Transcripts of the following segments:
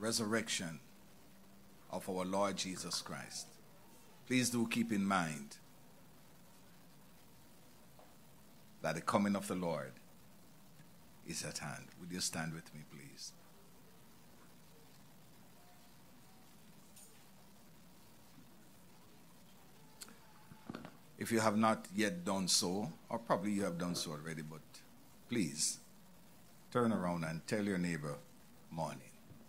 resurrection of our Lord Jesus Christ, please do keep in mind that the coming of the Lord is at hand. Would you stand with me, please? If you have not yet done so, or probably you have done so already, but please turn around and tell your neighbor, morning.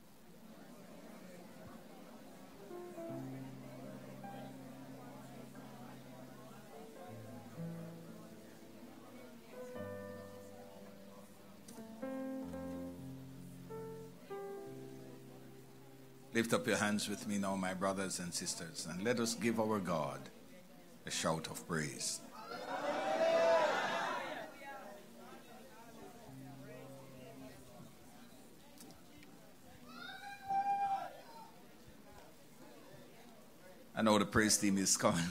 Lift up your hands with me now, my brothers and sisters, and let us give our God a shout of praise. I know the praise team is coming.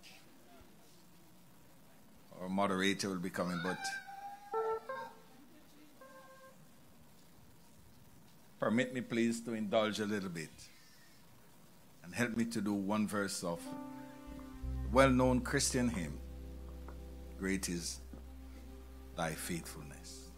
Our moderator will be coming, but permit me please to indulge a little bit and help me to do one verse of well-known Christian hymn, Great is Thy Faithfulness.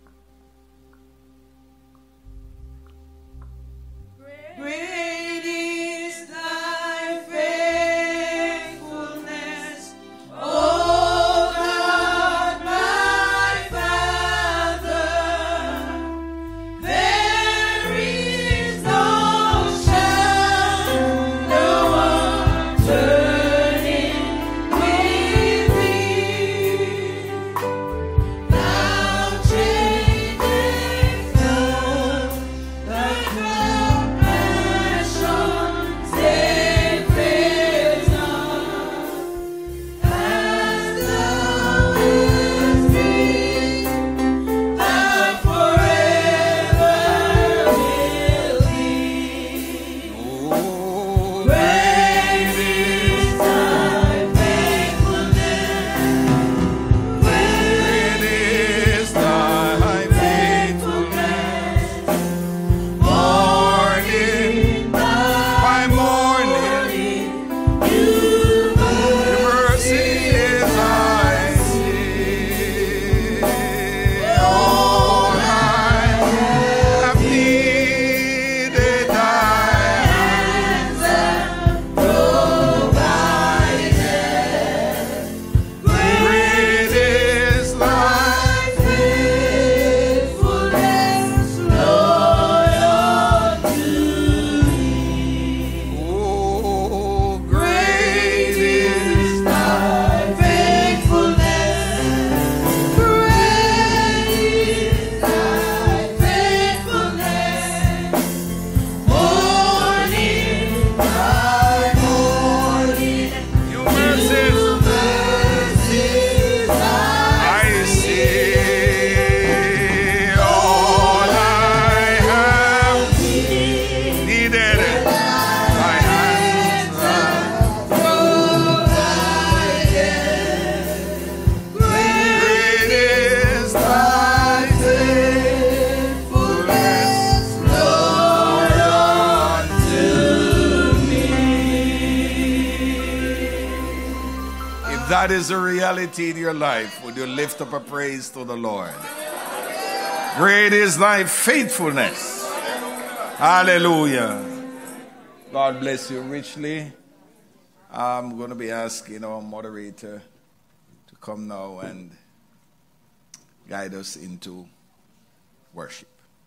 Great is Thy faithfulness, O God, my Father. There is no shadow of turning with Thee. Thou changest not Thy compassion, save fails not. As Thou hast been, Thou forever wilt be. Great is Thy faithfulness. Great is Thy faithfulness. Morning by morning, Your mercy is I see. All I have needed, Thy hands have provided. Great is Thy faithfulness, Lord, unto me. Oh, great is Thy faithfulness. Great is Thy faithfulness. Morning by morning, Your mercies I see. All I have needed, Thy hands have provided. Great is Thy faithfulness, Lord, unto me. If that is a reality in your life, would you lift up a praise to the Lord? Great is Thy faithfulness. Hallelujah. God bless you richly. I'm going to be asking our moderator to come now and guide us into worship.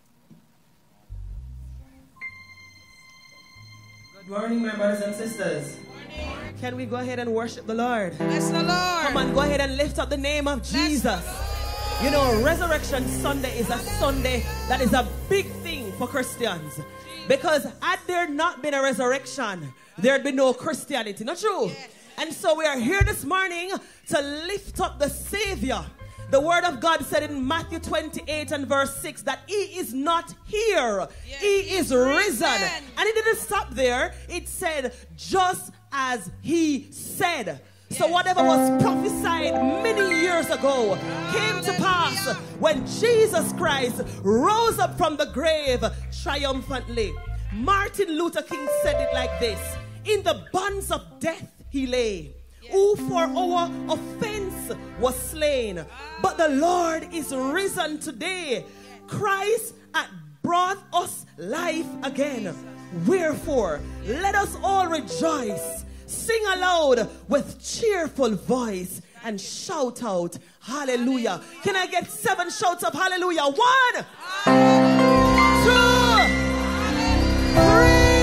Good morning, my brothers and sisters. Can we go ahead and worship the Lord? Bless the Lord. Come on, go ahead and lift up the name of Jesus. You know, Resurrection Sunday is a Sunday that is a big thing for Christians. Because had there not been a resurrection, there'd be no Christianity. Not true? Yes. And so we are here this morning to lift up the Savior. The word of God said in Matthew 28 and verse 6 that He is not here. Yes. He is risen. And it didn't stop there. It said, just as He said. So whatever was prophesied many years ago came to pass when Jesus Christ rose up from the grave triumphantly. Martin Luther King said it like this: in the bonds of death he lay, who for our offense was slain, but the Lord is risen today. Christ hath brought us life again. Wherefore, let us all rejoice, sing aloud with cheerful voice, and shout out, hallelujah. Can I get 7 shouts of hallelujah? 1, 2, 3, 4,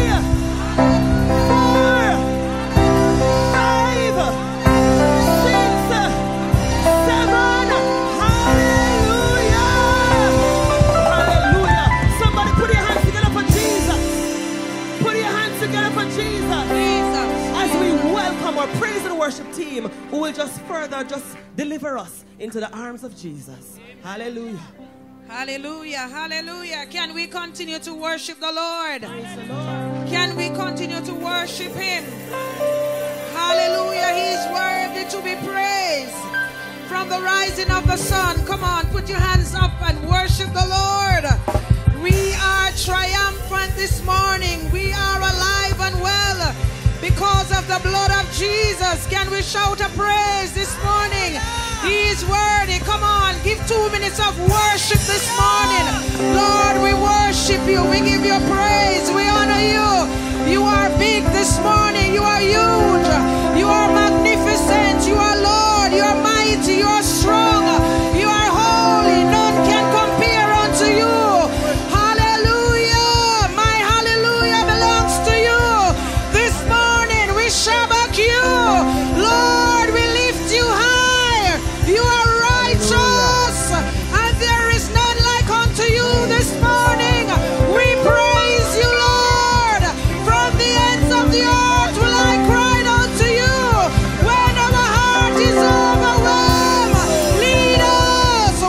5, 6, 7. Hallelujah! Hallelujah! Somebody put your hands together for Jesus. Put your hands together for Jesus. As we welcome our praise and worship team, who will just further deliver us into the arms of Jesus. Hallelujah. Hallelujah, hallelujah. Can we continue to worship the Lord? Praise the Lord. Can we continue to worship Him? Hallelujah, He is worthy to be praised. From the rising of the sun, come on, put your hands up and worship the Lord. We are triumphant this morning. We are alive and well because of the blood of Jesus. Can we shout a praise this morning? He is worthy. Come on, give 2 minutes of worship this morning. Lord, we worship you. We give you praise. We honor you. You are big this morning. You are huge. You are magnificent. You are Lord. You are mighty. You are strong. You are holy. None can compare unto you. Hallelujah. My hallelujah belongs to you. This morning we shabak you. Lord, we lift you high. You are righteous, and there is none like unto you this morning. We praise you, Lord. From the ends of the earth will I cry unto you when our heart is overwhelmed. Lead us.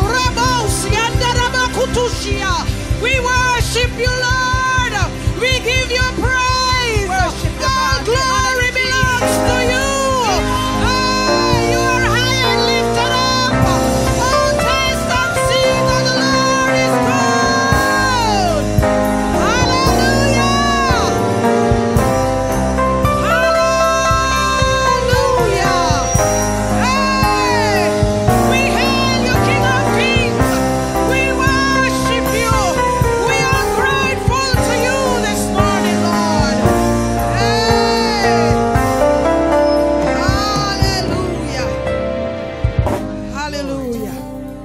We worship you, Lord. We give you praise. All glory belongs to you. You are high and lifted up. Oh, taste and see that the Lord is good. Hallelujah. Hallelujah. Hey, we hail you, King of Kings. We worship you. We are grateful to you this morning, Lord. Hey. Hallelujah. Hallelujah.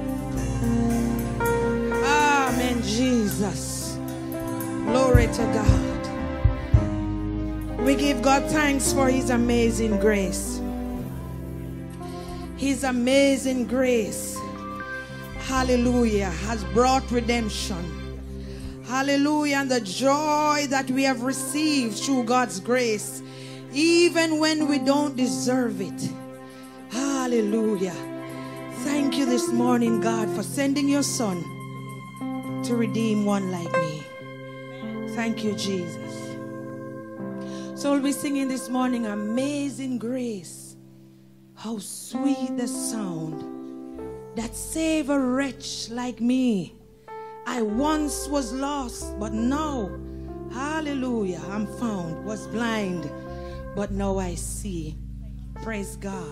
Amen, Jesus. Glory to God. We give God thanks for His amazing grace. His amazing grace, hallelujah, has brought redemption. Hallelujah. And the joy that we have received through God's grace, even when we don't deserve it. Hallelujah. Thank you this morning, God, for sending your Son to redeem one like me. Thank you, Jesus. So we'll be singing this morning, Amazing Grace. How sweet the sound that saved a wretch like me. I once was lost, but now, hallelujah, I'm found. Was blind, but now I see. Praise God.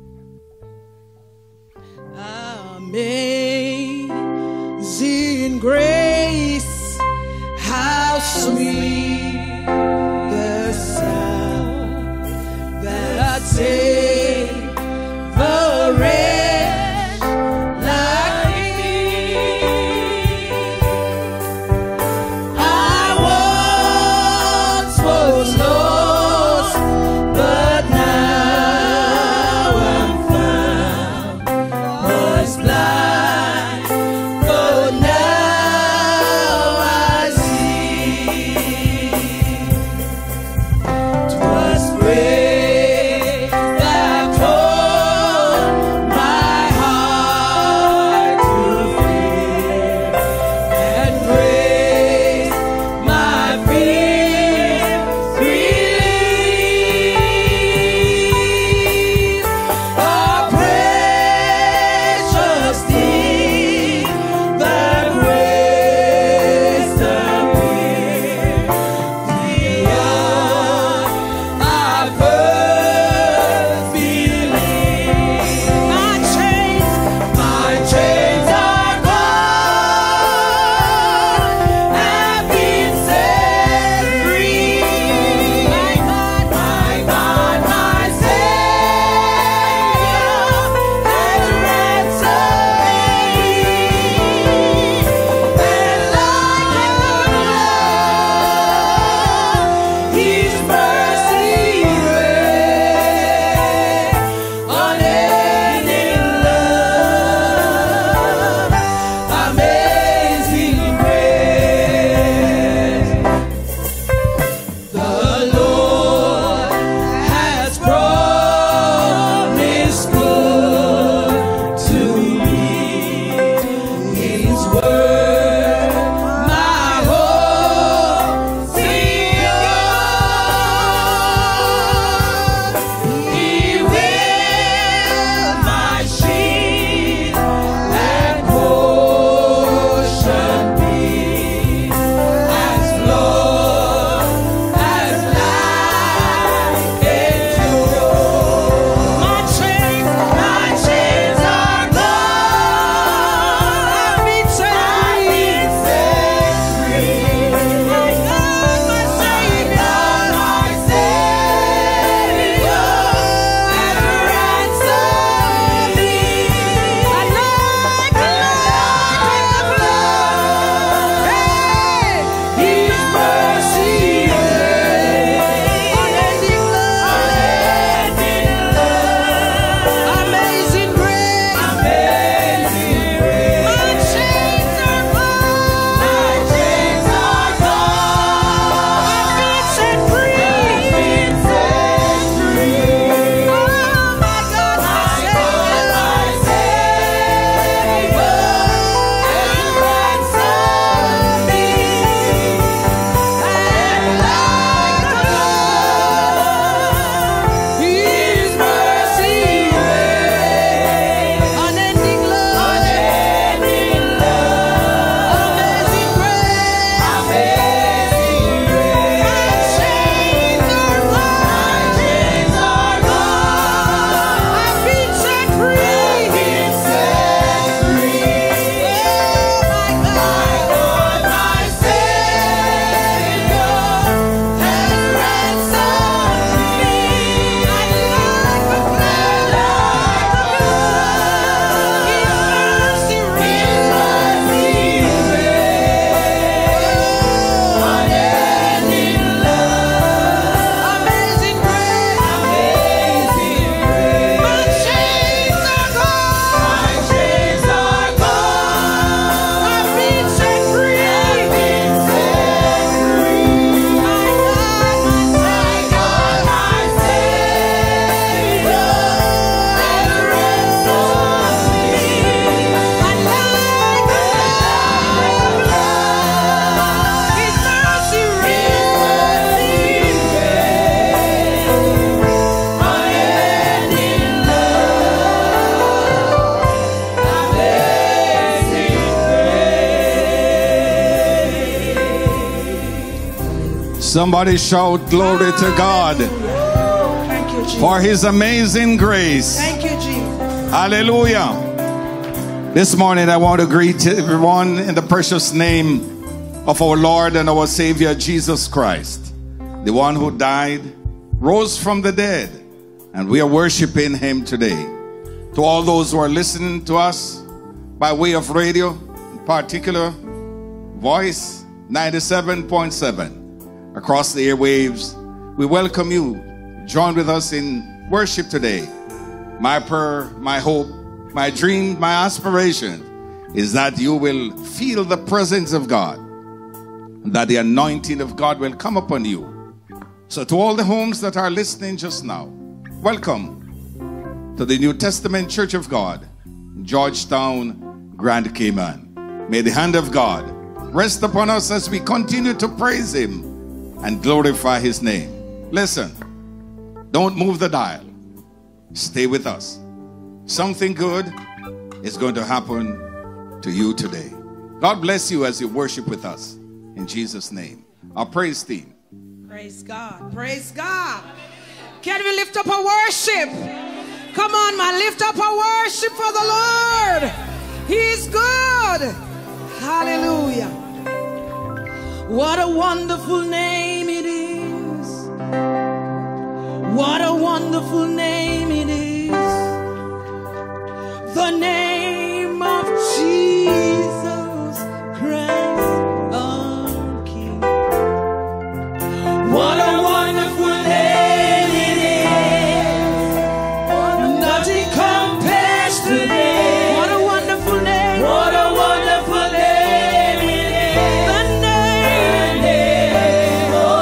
Amazing grace, how sweet the sound that saved a wretch like me. I once was lost, but now I'm found. Was blind, but now I see. Somebody shout glory to God. Thank you, Jesus. For his amazing grace. Thank you, Jesus. Hallelujah. This morning I want to greet everyone in the precious name of our Lord and our Savior Jesus Christ, the one who died, rose from the dead, and we are worshiping him today. To all those who are listening to us by way of radio, in particular Voice 97.7 across the airwaves, we welcome you. Join with us in worship today. My prayer, my hope, my dream, my aspiration is that you will feel the presence of God, that the anointing of God will come upon you. So to all the homes that are listening just now, welcome to the New Testament Church of God, Georgetown, Grand Cayman. May the hand of God rest upon us as we continue to praise him and glorify his name. Listen, don't move the dial. Stay with us. Something good is going to happen to you today. God bless you as you worship with us. In Jesus' name. Our praise team. Praise God. Praise God. Can we lift up a worship? Come on, man. Lift up a worship for the Lord. He is good. Hallelujah. What a wonderful name it is. What a wonderful name it is. The name of Jesus Christ, our King. What a wonderful name it is. Nothing compares to it. What a wonderful name. What a wonderful name it is. The name of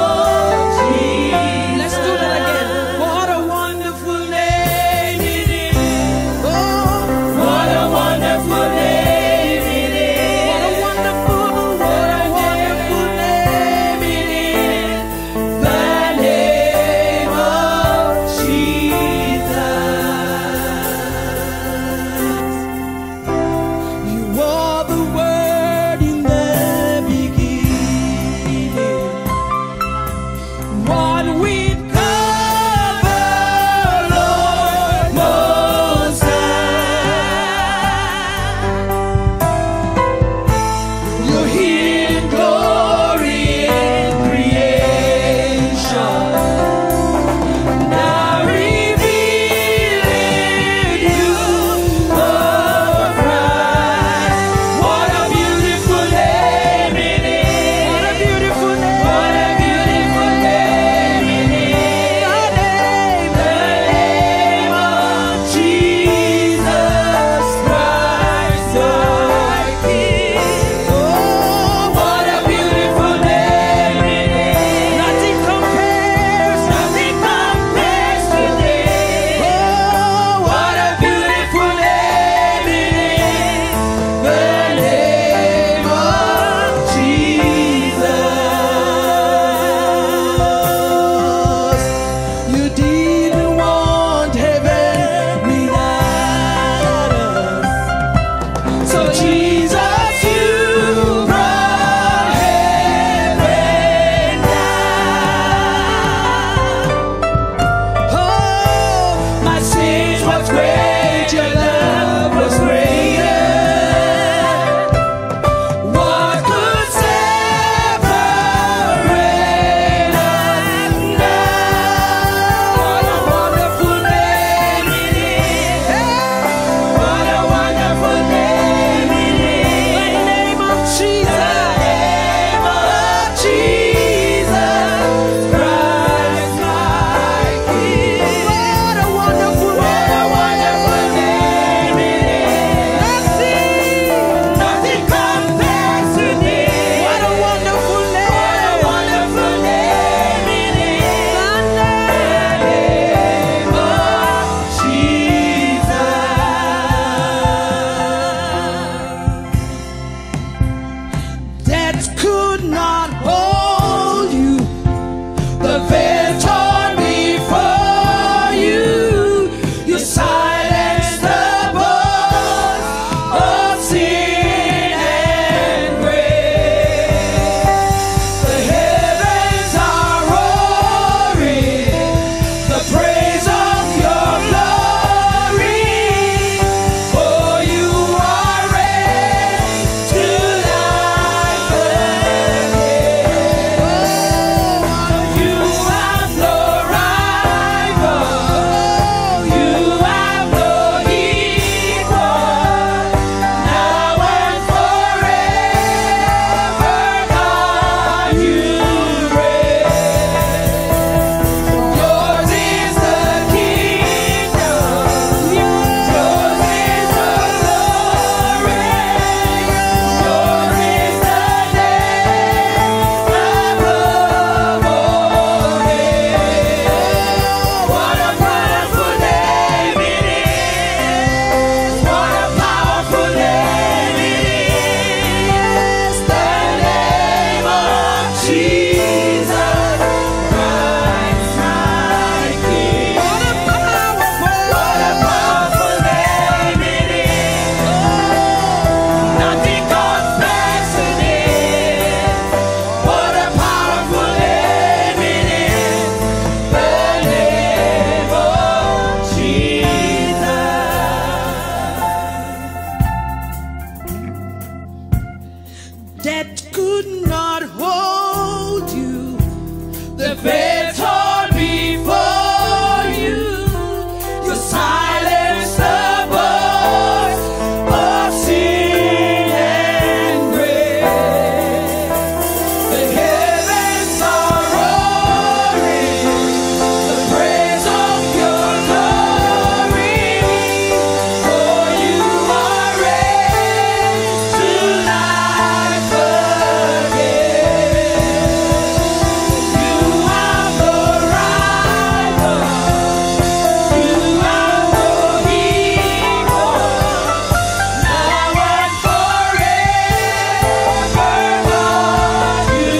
the battle before you. You silence the voice of sin and grace. The heavens are roaring the praise of your glory. For you are raised to life again. You have no rival. You have no equal. Now and forever, God, you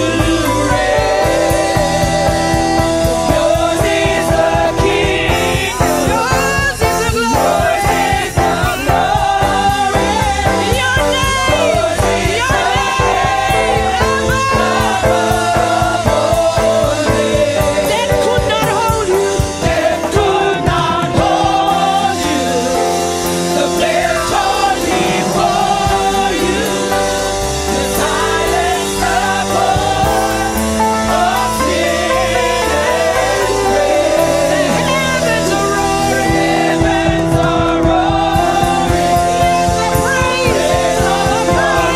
reign. Yours is the kingdom. Yours is the glory. Yours is the glory. Your name. Your name. Above all names. Death could not hold you. Death could not hold you. The battle before you. You silence the voice of sin and grace. The heavens are roaring. Heavens are roaring. The praise of glory.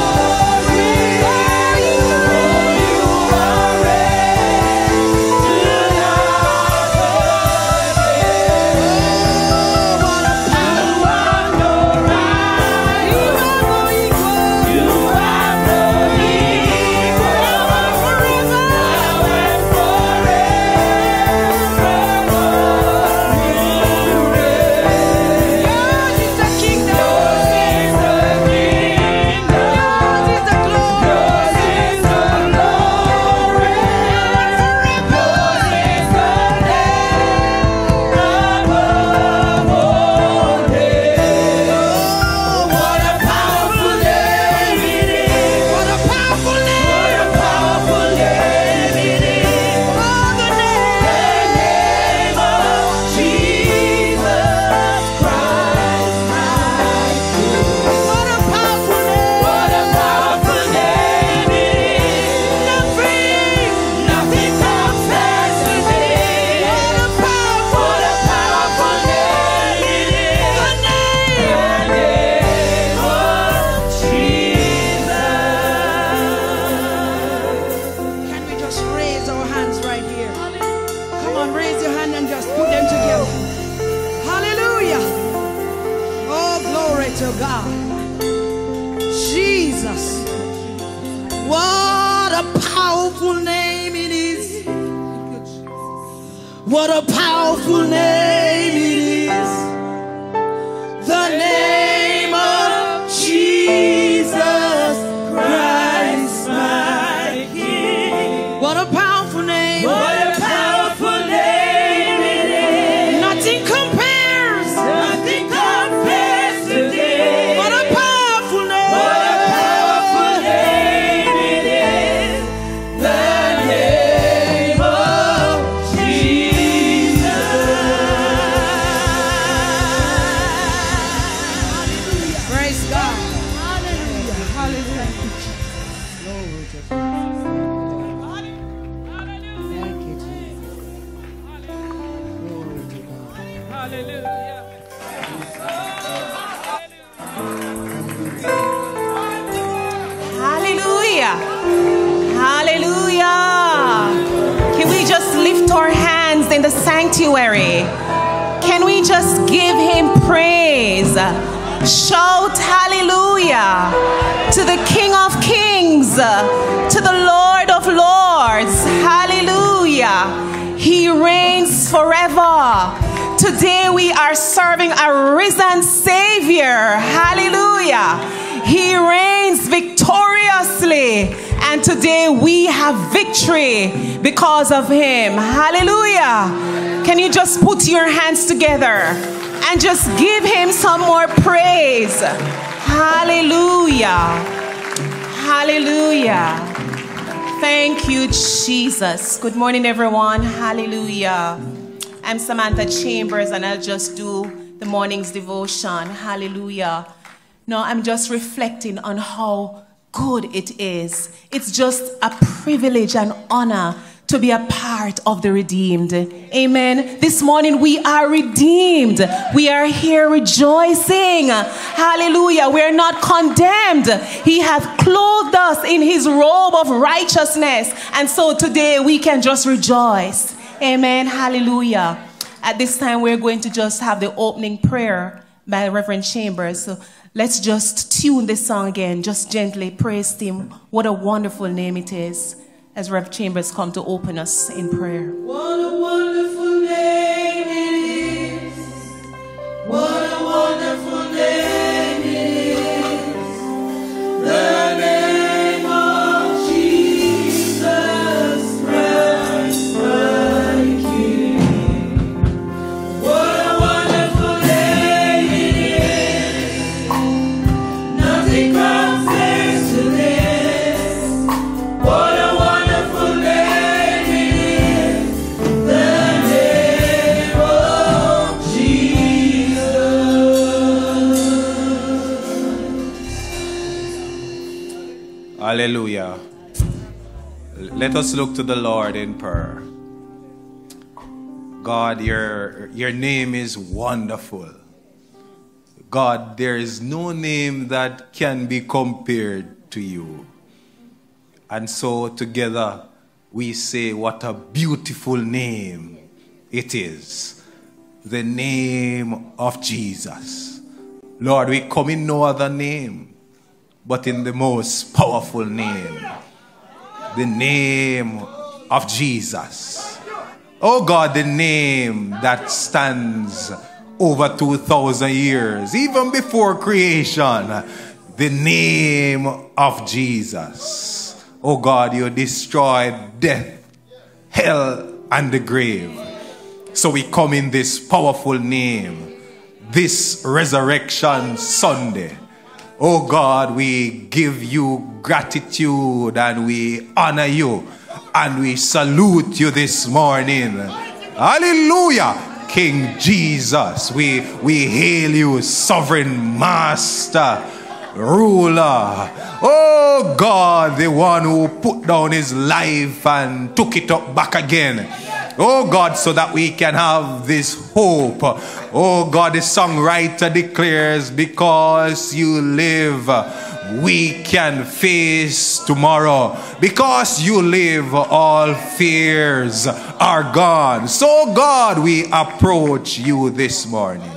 For you are raised to life again. What a power! You have no rival. You have no equal. Forever. Now and forever, you reign. Yours is the kingdom. Yours is the kingdom. Yours is the glory. Yours is the glory. Now and forever. Yours is the name above all names. What a powerful name it is. What a powerful name. What a powerful name it is. Oh, the name of Jesus Christ, my King. What a powerful name. What a powerful name it is. Nothing compares to thee. What a powerful name it is. The name of Jesus. Can we just raise our hands right here? Come on, raise your hand and just put them together. Hallelujah. Oh, glory to God. Jesus. What a powerful name it is. What a powerful name it is. The name of Jesus Christ, my King. What a powerful name. What a powerful name it is. Nothing compares. Nothing compares to thee. What a powerful name. What a powerful name it is. The name of Jesus. Praise God. Hallelujah. Hallelujah. Glory to God. Thank you, Jesus. Glory to God. Hallelujah. Hallelujah. Can we just lift our hands in the sanctuary? Can we just give him praise? Shout hallelujah to the King of Kings, to the Lord of Lords. Hallelujah. He reigns forever. Today we are serving a risen Savior. Hallelujah. He reigns victoriously. And today we have victory because of him. Hallelujah. Can you just put your hands together and just give him some more praise? Hallelujah. Hallelujah. Thank you, Jesus. Good morning, everyone. Hallelujah. I'm Samantha Chambers, and I'll just do the morning's devotion. Hallelujah. No, I'm just reflecting on how good it is. It's just a privilege and honor to be a part of the redeemed. Amen. This morning we are redeemed. We are here rejoicing. Hallelujah. We are not condemned. He hath clothed us in his robe of righteousness. And so today we can just rejoice. Amen. Hallelujah. At this time we're going to just have the opening prayer by Reverend Chambers. So let's just tune this song again. Just gently praise him. What a wonderful name it is. As Rev Chambers come to open us in prayer. What a wonderful name it is. What a wonderful name it is. The name of Jesus Christ, my King. What a wonderful name it is. Nothing compares to this. What a wonderful name it is, the name of Jesus. Hallelujah. Let us look to the Lord in prayer. God, your name is wonderful. God, there is no name that can be compared to you. And so together we say what a beautiful name it is. The name of Jesus. Lord, we come in no other name but in the most powerful name. The name of Jesus. Oh God, the name that stands over 2,000 years, even before creation. The name of Jesus. Oh God, you destroyed death, hell, and the grave. So we come in this powerful name, this Resurrection Sunday. Oh God, we give you gratitude and we honor you and we salute you this morning. Hallelujah. King Jesus, we hail you, sovereign master, ruler. Oh God, the one who put down his life and took it up back again. Oh God, so that we can have this hope. Oh God, the songwriter declares, because you live, we can face tomorrow. Because you live, all fears are gone. So God, we approach you this morning.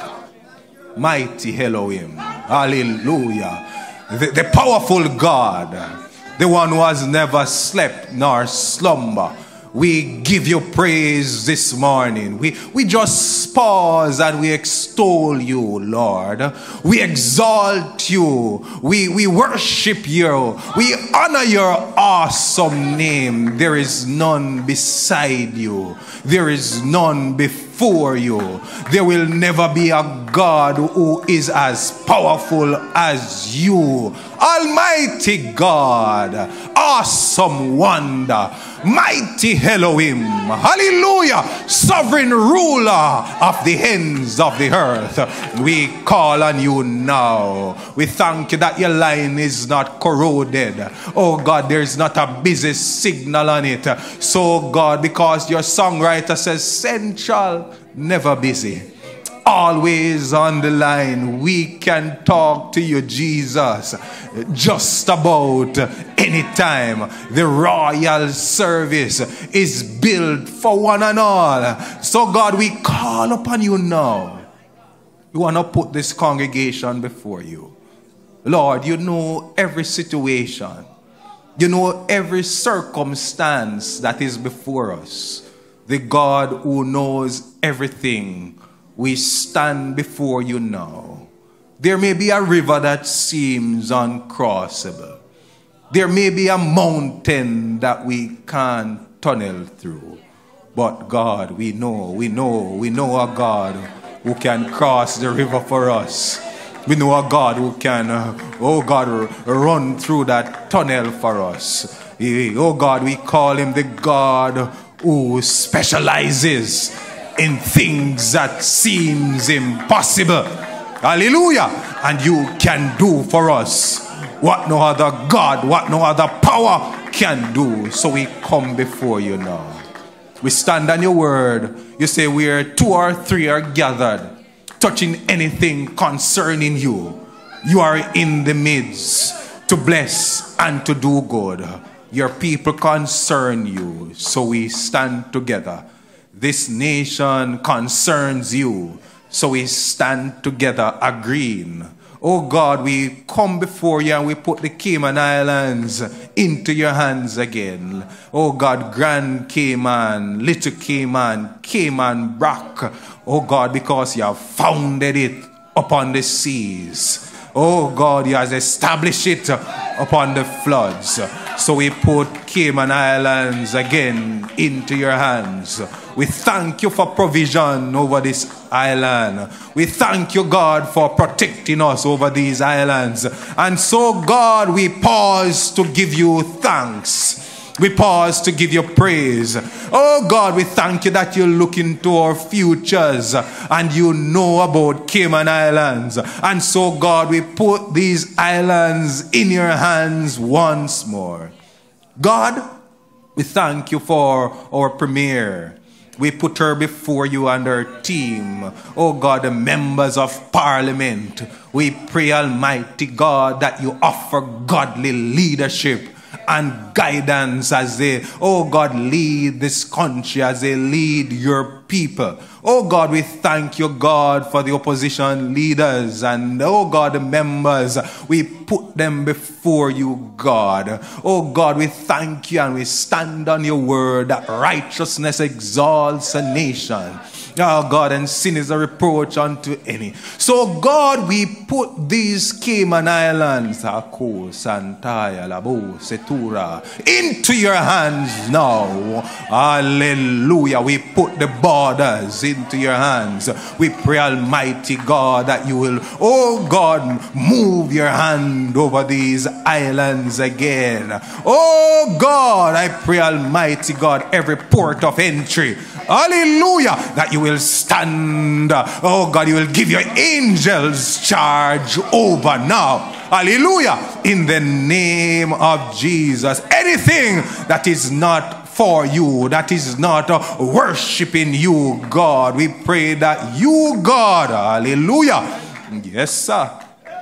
Mighty Elohim. Hallelujah. The powerful God, the one who has never slept nor slumber. We give you praise this morning. We just pause and we extol you, Lord. We exalt you. We worship you. We honor your awesome name. There is none beside you. There is none before you. There will never be a God who is as powerful as you. Almighty God, awesome wonder, mighty Elohim, hallelujah, sovereign ruler of the ends of the earth. We call on you now. We thank you that your line is not corroded. Oh God, there is not a busy signal on it. So God, because your songwriter says central, never busy, always on the line, we can talk to you, Jesus, just about any time. The royal service is built for one and all. So God, we call upon you now. We want to put this congregation before you. Lord, you know every situation. You know every circumstance that is before us. The God who knows everything. We stand before you now. There may be a river that seems uncrossable. There may be a mountain that we can't tunnel through. But God, we know a God who can cross the river for us. We know a God who can, run through that tunnel for us. Oh God, we call him the God who specializes in things that seems impossible. Hallelujah. And you can do for us what no other God, what no other power can do. So we come before you now. We stand on your word. You say where 2 or 3 are gathered, touching anything concerning you, you are in the midst to bless and to do good. Your people concern you, so we stand together. This nation concerns you, so we stand together agreeing. Oh God, we come before you and we put the Cayman Islands into your hands again. Oh God, Grand Cayman, Little Cayman, Cayman Brac. Oh God, because you have founded it upon the seas. Oh God, you have established it upon the floods. So we put Cayman Islands again into your hands. We thank you for provision over this island. We thank you, God, for protecting us over these islands. And so, God, we pause to give you thanks. We pause to give you praise. Oh God, we thank you that you look into our futures and you know about Cayman Islands. And so, God, we put these islands in your hands once more. God, we thank you for our premier. We put her before you and her team. Oh God, the members of parliament. We pray, Almighty God, that you offer godly leadership and guidance as they, oh God, lead this country, as they lead your people. Oh God, we thank you, God, for the opposition leaders and, oh God, the members. We put them before you, God. Oh God, we thank you and we stand on your word that righteousness exalts a nation. Oh God, and sin is a reproach unto any. So God, we put these Cayman Islands, Ako, Santaya, Labo, Setura, into your hands now. Hallelujah. We put the borders into your hands. We pray, Almighty God, that you will, oh God, move your hand over these islands again. Oh God, I pray, Almighty God, every port of entry, hallelujah, that you will stand. Oh God, you will give your angels charge over now. Hallelujah. In the name of Jesus. Anything that is not for you, that is not worshiping you, God, we pray that you, God, hallelujah. Yes, sir.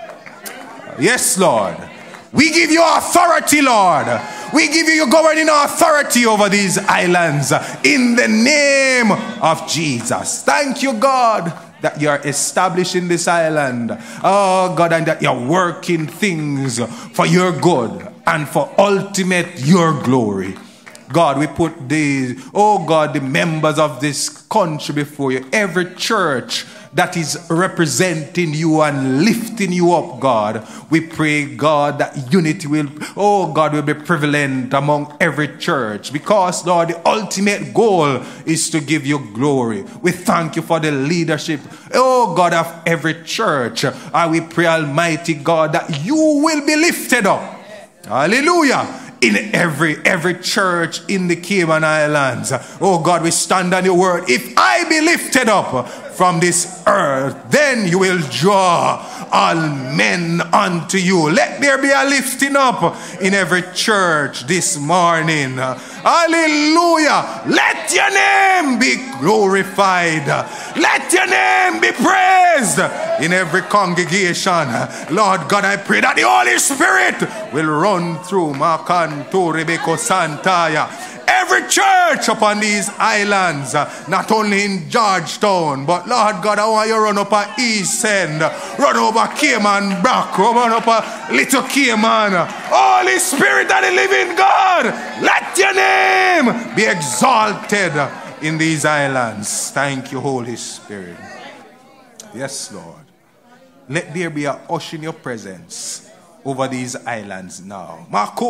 Yes, Lord. We give you authority, Lord. We give you your governing authority over these islands in the name of Jesus. Thank you, God, that you are establishing this island. Oh, God, and that you're working things for your good and for ultimate your glory. God, we put these, oh God, the members of this country before you. Every church that is representing you and lifting you up, God. We pray, God, that unity will, oh God, will be prevalent among every church. Because, Lord, the ultimate goal is to give you glory. We thank you for the leadership, oh God, of every church. And we pray, Almighty God, that you will be lifted up. Hallelujah. In every church in the Cayman Islands. Oh God, we stand on your word. If I be lifted up from this earth, then you will draw all men unto you. Let there be a lifting up in every church this morning. Hallelujah. Let your name be glorified. Let your name be praised in every congregation. Lord God, I pray that the Holy Spirit will run through Makan to Rebecca Santaya. Every church upon these islands, not only in Georgetown, but Lord God, I want you to run up at East End, run over Cayman Brac, run up at Little Cayman. Holy Spirit of the living God, let your name be exalted in these islands. Thank you, Holy Spirit. Yes, Lord. Let there be a hush in your presence over these islands now.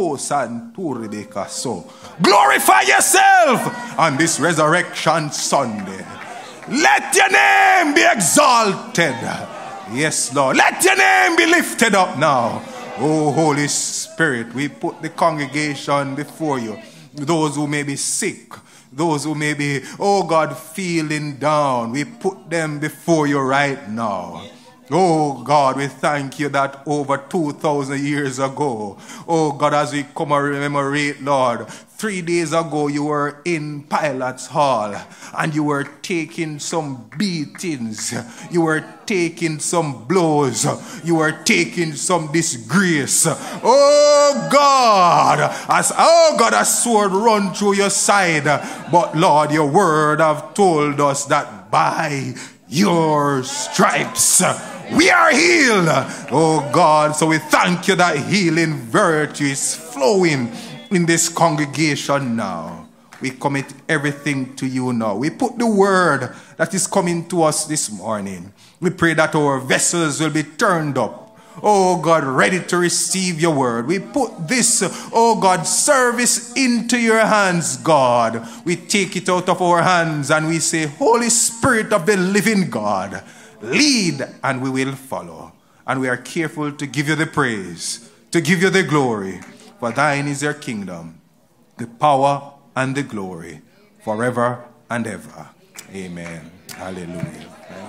So glorify yourself on this Resurrection Sunday. Let your name be exalted. Yes, Lord. Let your name be lifted up now. Oh, Holy Spirit, we put the congregation before you. Those who may be sick, those who may be, oh God, feeling down, we put them before you right now. Oh God, we thank you that over 2,000 years ago, oh God, as we come and commemorate, Lord, 3 days ago you were in Pilate's hall and you were taking some beatings, you were taking some blows, you were taking some disgrace. Oh God, a sword run through your side, but Lord, your word have told us that by your stripes we are healed. Oh God, so we thank you that healing virtue is flowing in this congregation now. We commit everything to you now. We put the word that is coming to us this morning. We pray that our vessels will be turned up. Oh God, ready to receive your word. We put this, oh God, service into your hands, God. We take it out of our hands and we say, Holy Spirit of the living God, lead and we will follow. And we are careful to give you the praise, to give you the glory. For thine is your kingdom, the power and the glory, forever and ever. Amen. Hallelujah.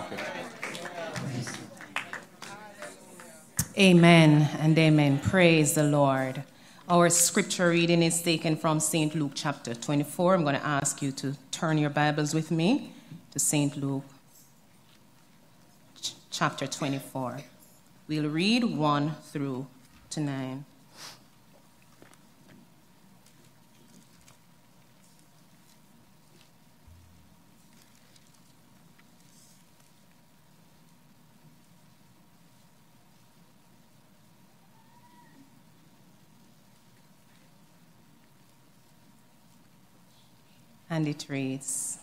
Amen and amen. Praise the Lord. Our scripture reading is taken from St. Luke chapter 24. I'm going to ask you to turn your Bibles with me to St. Luke chapter 24. We'll read 1 through to 9. And it reads,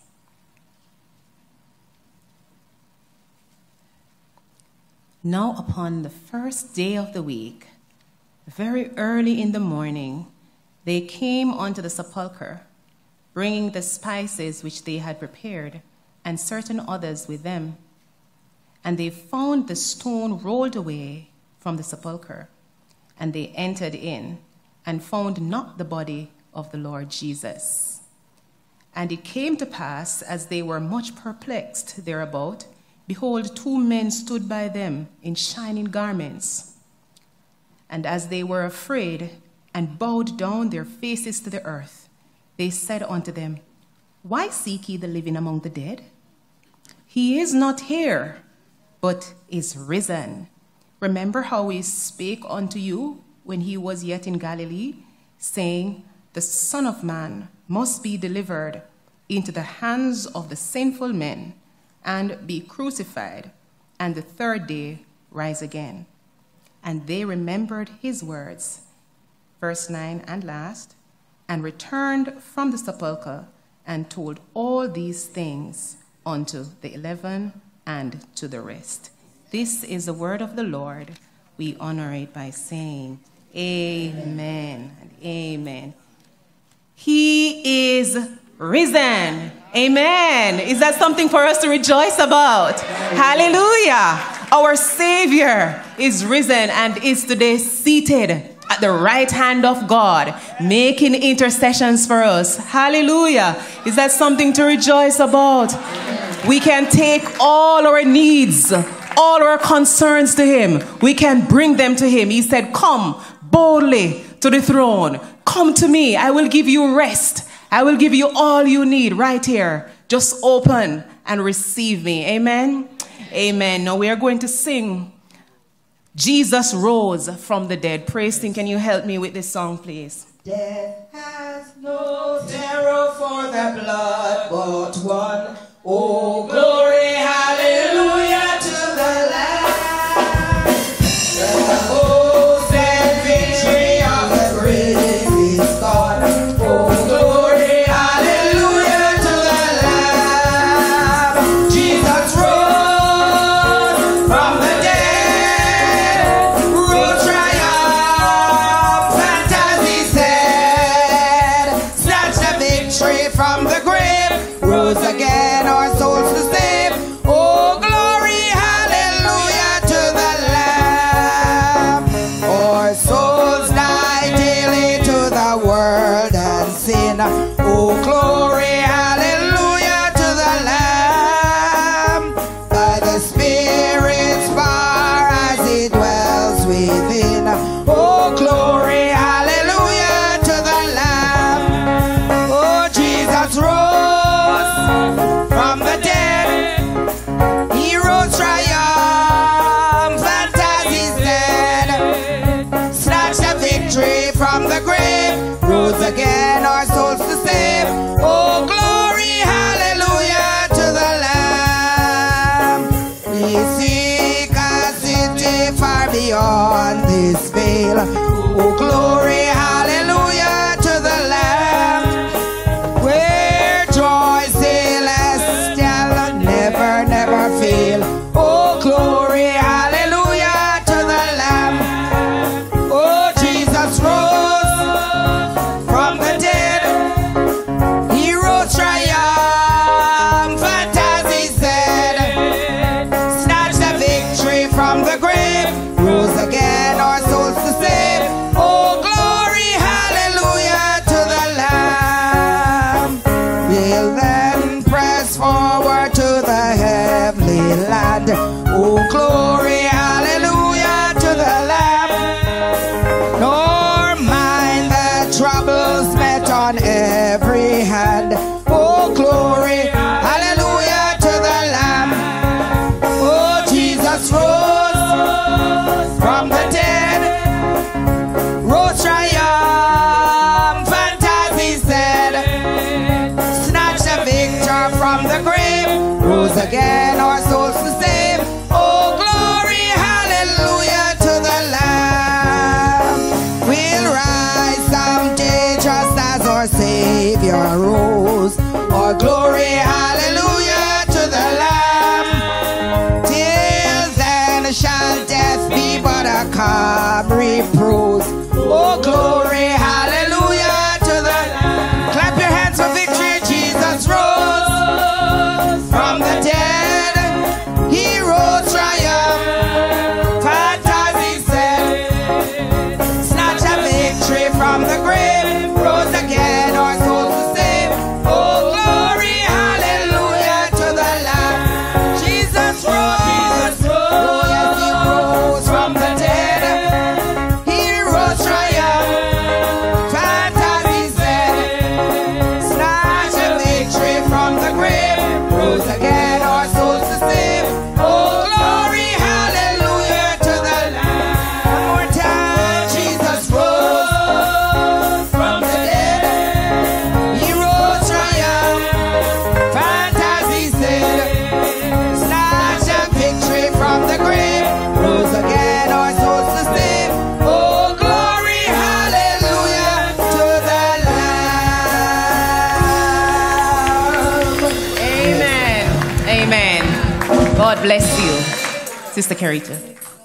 Now upon the first day of the week, very early in the morning, they came unto the sepulchre, bringing the spices which they had prepared, and certain others with them. And they found the stone rolled away from the sepulchre, and they entered in, and found not the body of the Lord Jesus. And it came to pass, as they were much perplexed thereabout, behold, 2 men stood by them in shining garments. And as they were afraid, and bowed down their faces to the earth, they said unto them, Why seek ye the living among the dead? He is not here, but is risen. Remember how he spake unto you when he was yet in Galilee, saying, The Son of Man must be delivered into the hands of the sinful men, and be crucified, and the 3rd day rise again. And they remembered his words. Verse 9 and last, and returned from the sepulchre, and told all these things unto the 11 and to the rest. This is the word of the Lord. We honor it by saying, Amen and amen. He is risen. Amen. Is that something for us to rejoice about? Hallelujah. Our Savior is risen and is today seated at the right hand of God, making intercessions for us. Hallelujah. Is that something to rejoice about? We can take all our needs, all our concerns to him. We can bring them to him. He said, Come boldly to the throne. Come to me. I will give you rest. I will give you all you need right here. Just open and receive me. Amen. Amen. Now we are going to sing Jesus Rose from the Dead. Praise team, can you help me with this song, please? Death has no terror for the blood but one. Oh, glory, hallelujah to the Lamb. The host and victory of the grave is gone. Oh, glory, hallelujah to the Lamb. Jesus rose from the dead, rose triumphant as he said, snatched the victory from the grave, rose again our souls to save. Oh, glory, hallelujah to the Lamb. Our souls die daily to the world and sin. Oh, glory, hallelujah to the Lamb. By the Spirit's power from the dead. He rose triumphant as he's dead. Snatched a victory from the grave. Rose again, our souls to save. Oh, glory, hallelujah to the Lamb. We seek a city far beyond this veil. Oh, glory, hallelujah to the Lamb. Where joy celestial never, never fail. Oh, glory, hallelujah to the Lamb. Oh, Jesus rose from the dead. He rose triumphant as he said. Snatched the victory from the grave. Rose again, our souls to save. Oh, glory, hallelujah to the Lamb. We'll then press forward to the heavenly land. Oh, glory, hallelujah to the Lamb. Nor mind the troubles met on every hand. Oh, glory, hallelujah to the Lamb. Oh, Jesus rose from the dead. Rose triumphant as he said. Snatched a victor from the grave. Rose again, our souls to save. Oh, glory, hallelujah to the Lamb. We'll rise someday just as our Savior rose. Oh, glory, hallelujah to the Lamb. Till then shall death be but a calm reprose. Oh, glory, hallelujah to the Lamb. Clap your hands for victory. Jesus rose from the dead. He rose triumphant as he said. Snatched a victory from the grave. Rose again, our souls to save. Oh, glory, hallelujah to the Lamb. Jesus rose. Oh, yes, he rose from the dead. He rose triumphant as he said. Snatched a victory from the grave. Rose again, our souls to save. Oh, glory, hallelujah to the Lamb. One more time. Jesus rose from the dead. He rose triumphant as he said. Snatched a victory from the grave. Rose again, our souls to save. Oh, glory, hallelujah to the Lamb. Amen. Amen. God bless you, Sister Carita.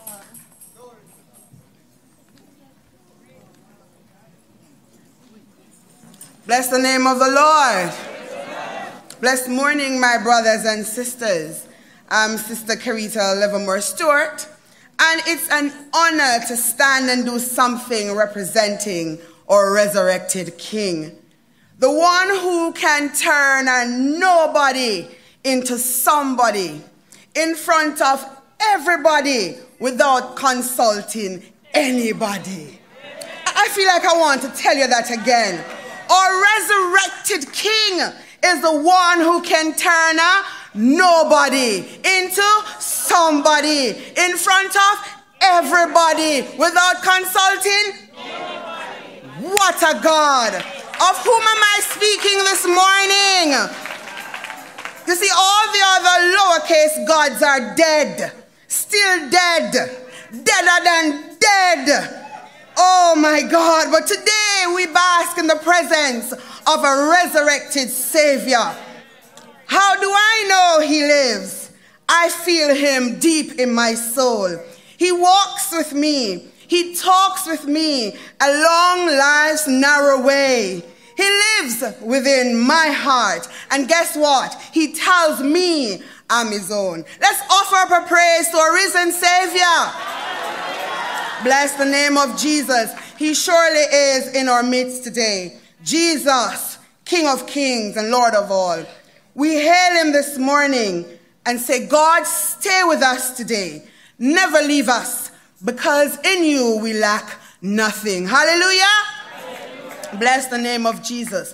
Bless the name of the Lord. Blessed morning, my brothers and sisters. I'm Sister Carita Livermore Stewart, and it's an honor to stand and do something representing our resurrected King, the one who can turn a nobody into somebody in front of everybody without consulting anybody. I feel like I want to tell you that again. Our resurrected King is the one who can turn a nobody into somebody in front of everybody without consulting. What a God. Of whom am I speaking this morning? You see, all the other lowercase gods are dead. Still dead. Deader than dead. Oh my God, but today we bask in the presence of a resurrected Savior. How do I know he lives? I feel him deep in my soul. He walks with me. He talks with me along life's narrow way. He lives within my heart. And guess what? He tells me I'm his own. Let's offer up a praise to our risen Savior. Bless the name of Jesus. He surely is in our midst today. Jesus, King of kings and Lord of all. We hail him this morning and say, God, stay with us today. Never leave us, because in you we lack nothing. Hallelujah. Hallelujah. Bless the name of Jesus.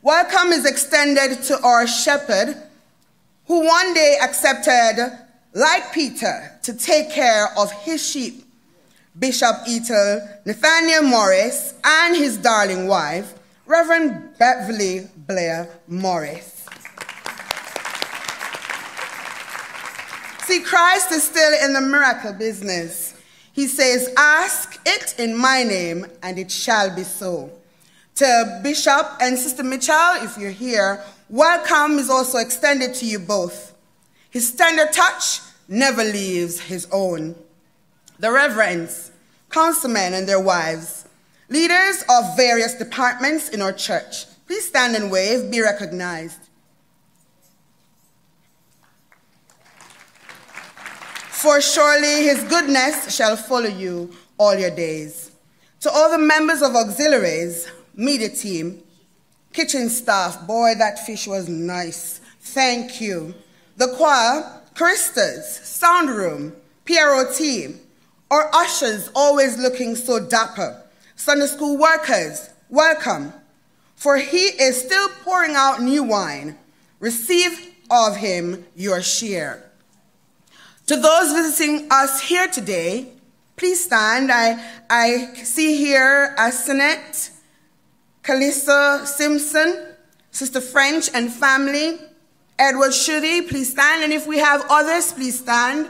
Welcome is extended to our shepherd, who one day accepted, like Peter, to take care of his sheep, Bishop Ethel Nathaniel Morris and his darling wife, Reverend Beverly Blair Morris. See, Christ is still in the miracle business. He says, ask it in my name, and it shall be so. To Bishop and Sister Mitchell, if you're here, welcome is also extended to you both. His tender touch never leaves his own. The reverends, councilmen and their wives, leaders of various departments in our church, please stand and wave, be recognized. For surely his goodness shall follow you all your days. To all the members of auxiliaries, media team, kitchen staff, boy, that fish was nice. Thank you. The choir, choristas, sound room, PRO team, our ushers always looking so dapper. Sunday school workers, welcome. For he is still pouring out new wine. Receive of him your share. To those visiting us here today, please stand. I see here Asenet, Calissa Simpson, Sister French and family, Edward Shudy, please stand. And if we have others, please stand.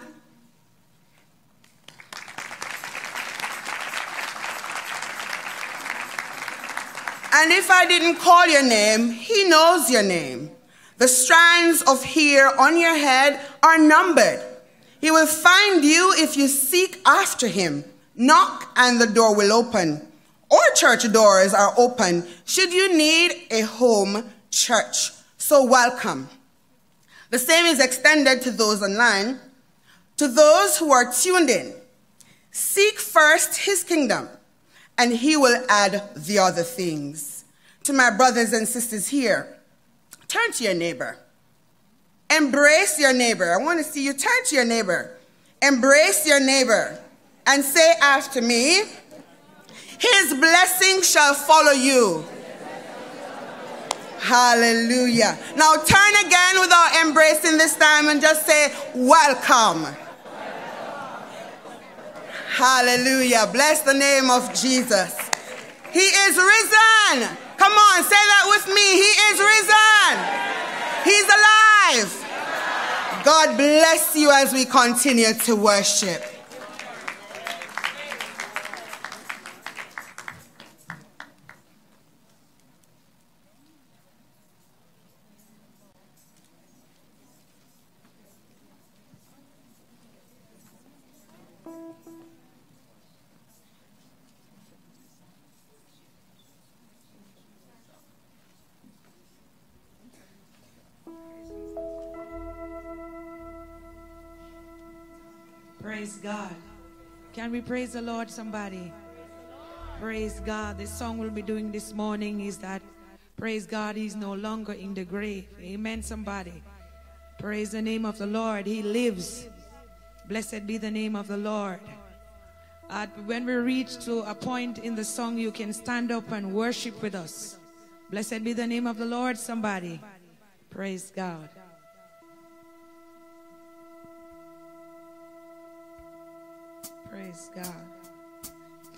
And if I didn't call your name, he knows your name. The strands of hair on your head are numbered. He will find you if you seek after him. Knock and the door will open. Our church doors are open should you need a home church. So welcome. The same is extended to those online. To those who are tuned in, seek first his kingdom, and he will add the other things. To my brothers and sisters here, turn to your neighbor. Embrace your neighbor. I want to see you turn to your neighbor. Embrace your neighbor and say after me, his blessing shall follow you. Hallelujah. Now turn again without embracing this time and just say, welcome. Hallelujah. Bless the name of Jesus. He is risen. Come on, say that with me. He is risen. He's alive. God bless you as we continue to worship. Praise God. Can we praise the Lord, somebody? Praise God. The song we'll be doing this morning is that, praise God, he's no longer in the grave. Amen, somebody. Praise the name of the Lord. He lives. Blessed be the name of the Lord. When we reach to a point in the song, you can stand up and worship with us. Blessed be the name of the Lord, somebody. Praise God. Praise God.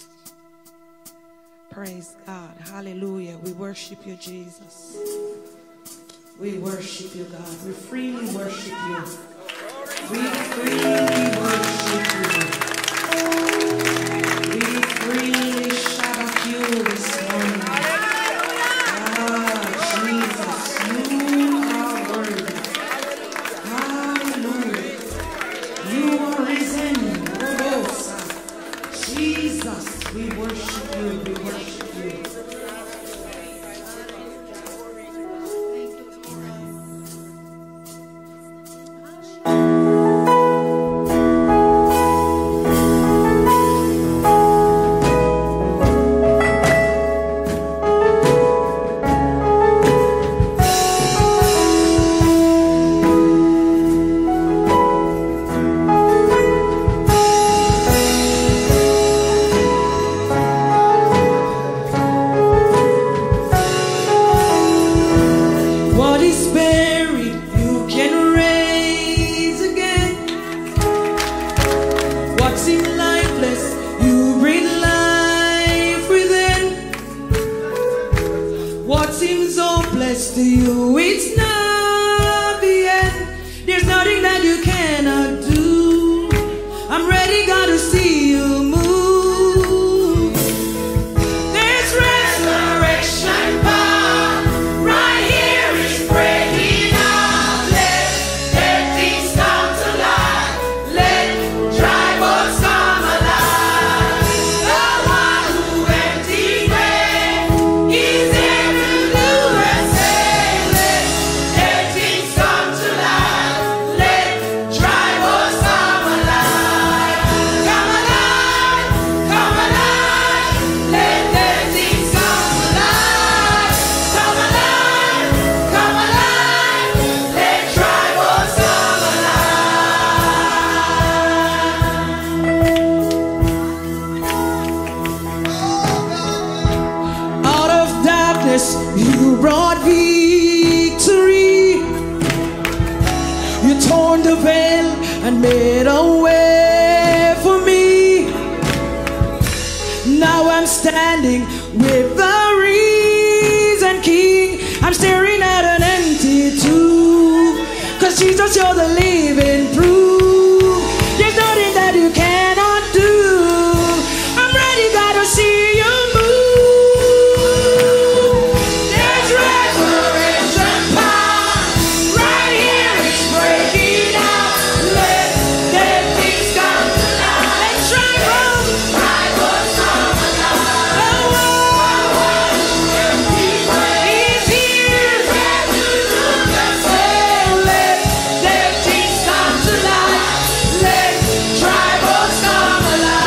Praise God. Hallelujah. We worship you, Jesus. We worship you, God. We freely worship you. We freely worship you. We freely shabak you this morning. Ah, Jesus, you are worthy. Hallelujah. You are risen. Jesus, we worship you, we worship you. and made a way for me. Now I'm standing with the risen King. I'm staring at an empty tomb, 'cause Jesus, you're the living proof. There's nothing that you cannot do. I'm ready, God, to see you move. There's resurrection power right here. It's breaking out. Let dead things come to life. Let's try from rivals come alive. He's here. Let dead things come to life. Let tribals come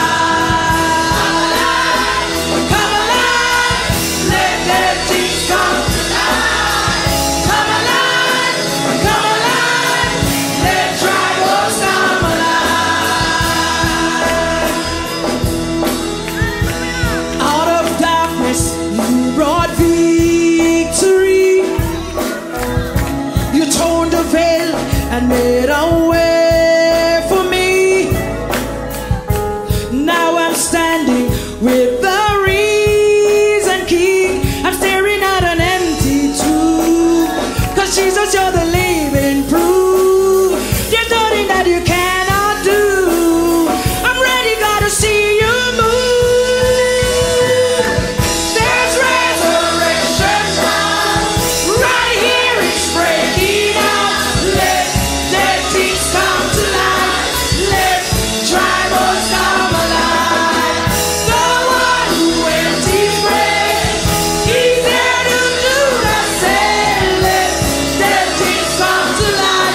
alive. Come alive. Let dead things come to life. Come alive. Come alive. Let tribals come alive. Out of darkness, you brought victory. You torn the veil and made a way for me. Now I'm standing with the risen King. I'm staring at an empty tomb, 'cause Jesus, you're the living proof. There's nothing that you cannot do. I'm ready, God, to see you move. There's resurrection power right here. It's breaking out. Let dead things come to life. Let tribals come alive. The one who empties grave, he's there to do the same. Let dead things come to life.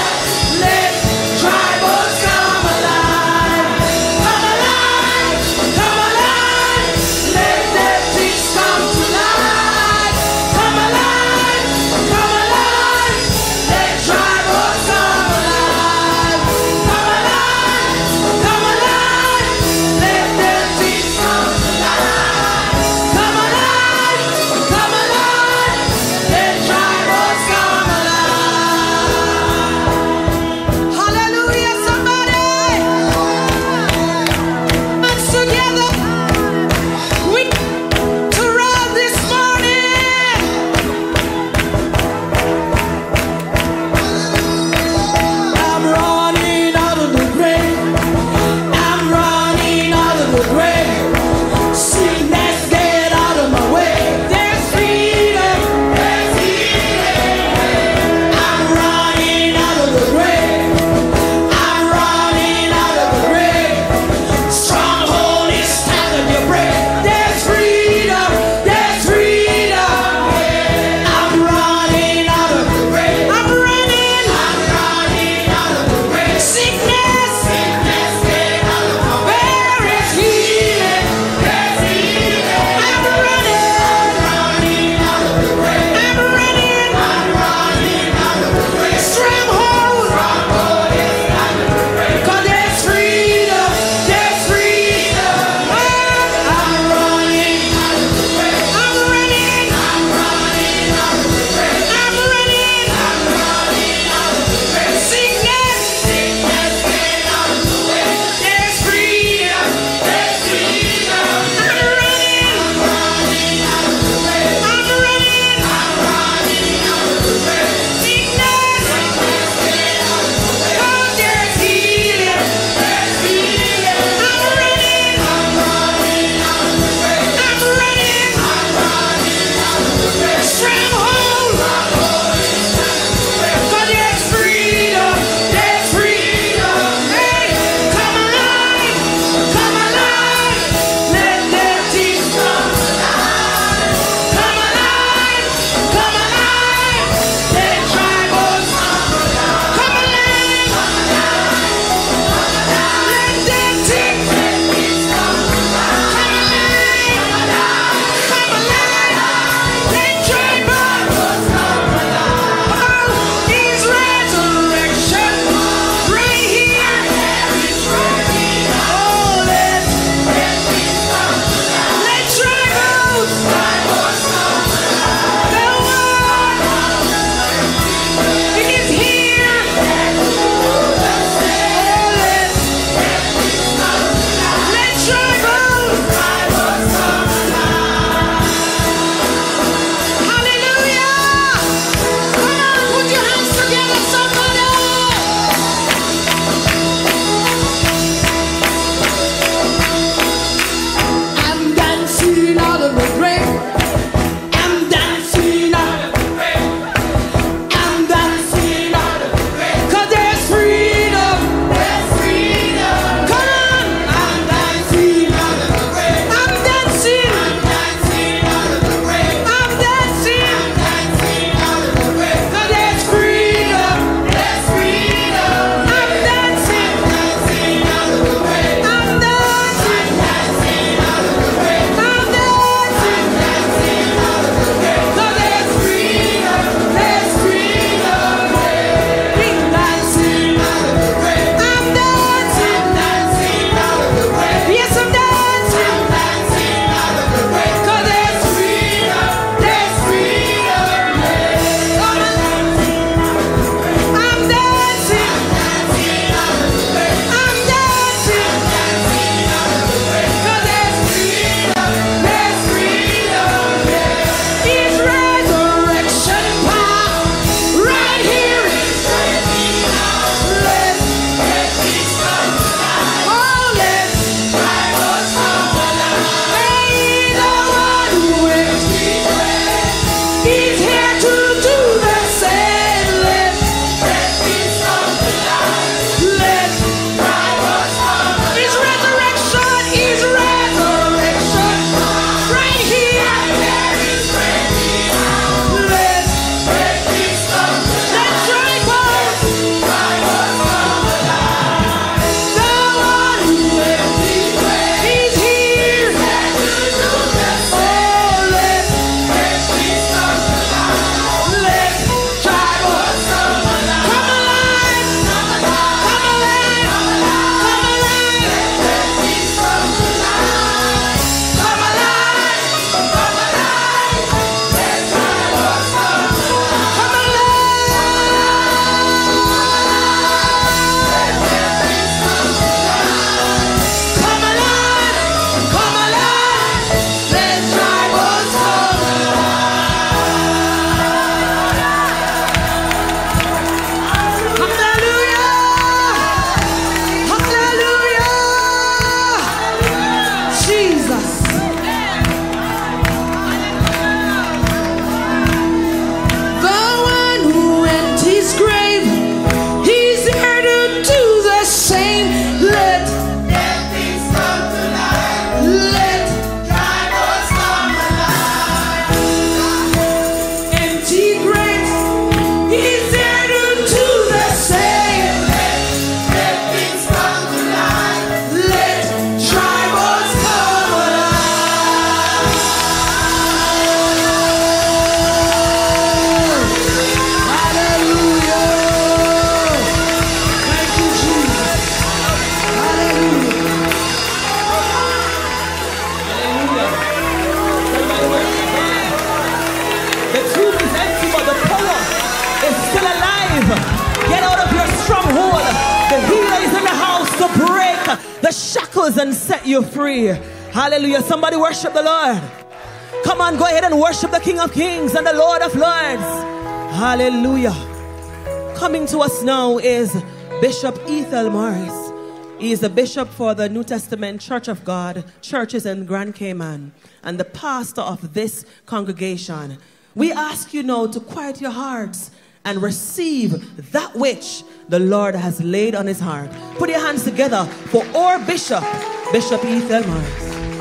the shackles and set you free. Hallelujah. Somebody worship the Lord. Come on, go ahead and worship the King of Kings and the Lord of Lords. Hallelujah. Coming to us now is Bishop Ethel Morris. He is the bishop for the New Testament Church of God, churches in Grand Cayman, and the pastor of this congregation. We ask you now to quiet your hearts and receive that which the Lord has laid on his heart. Put your hands together for our bishop, Bishop Ethel Morris.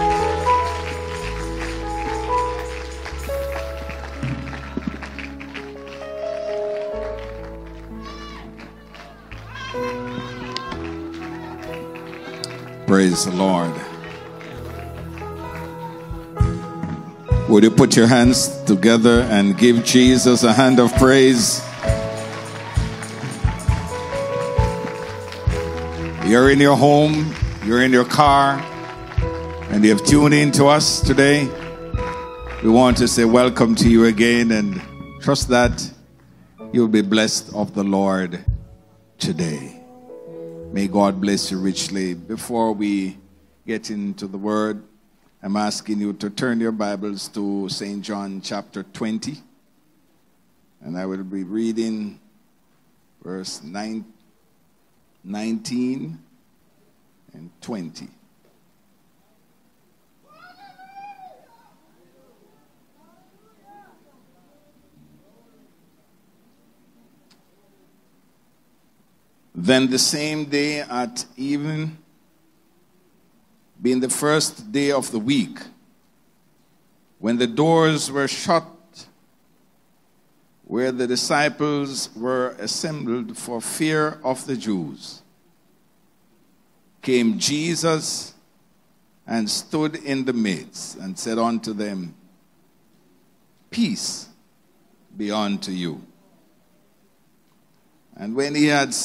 Praise the Lord. Would you put your hands together and give Jesus a hand of praise? You're in your home, you're in your car, and you have tuned in to us today. We want to say welcome to you again and trust that you'll be blessed of the Lord today. May God bless you richly. Before we get into the word, I'm asking you to turn your Bibles to St. John chapter 20. And I will be reading verse 19 and 20. Then the same day at even, being the first day of the week, when the doors were shut, where the disciples were assembled for fear of the Jews, came Jesus and stood in the midst and said unto them, Peace be unto you. And when he had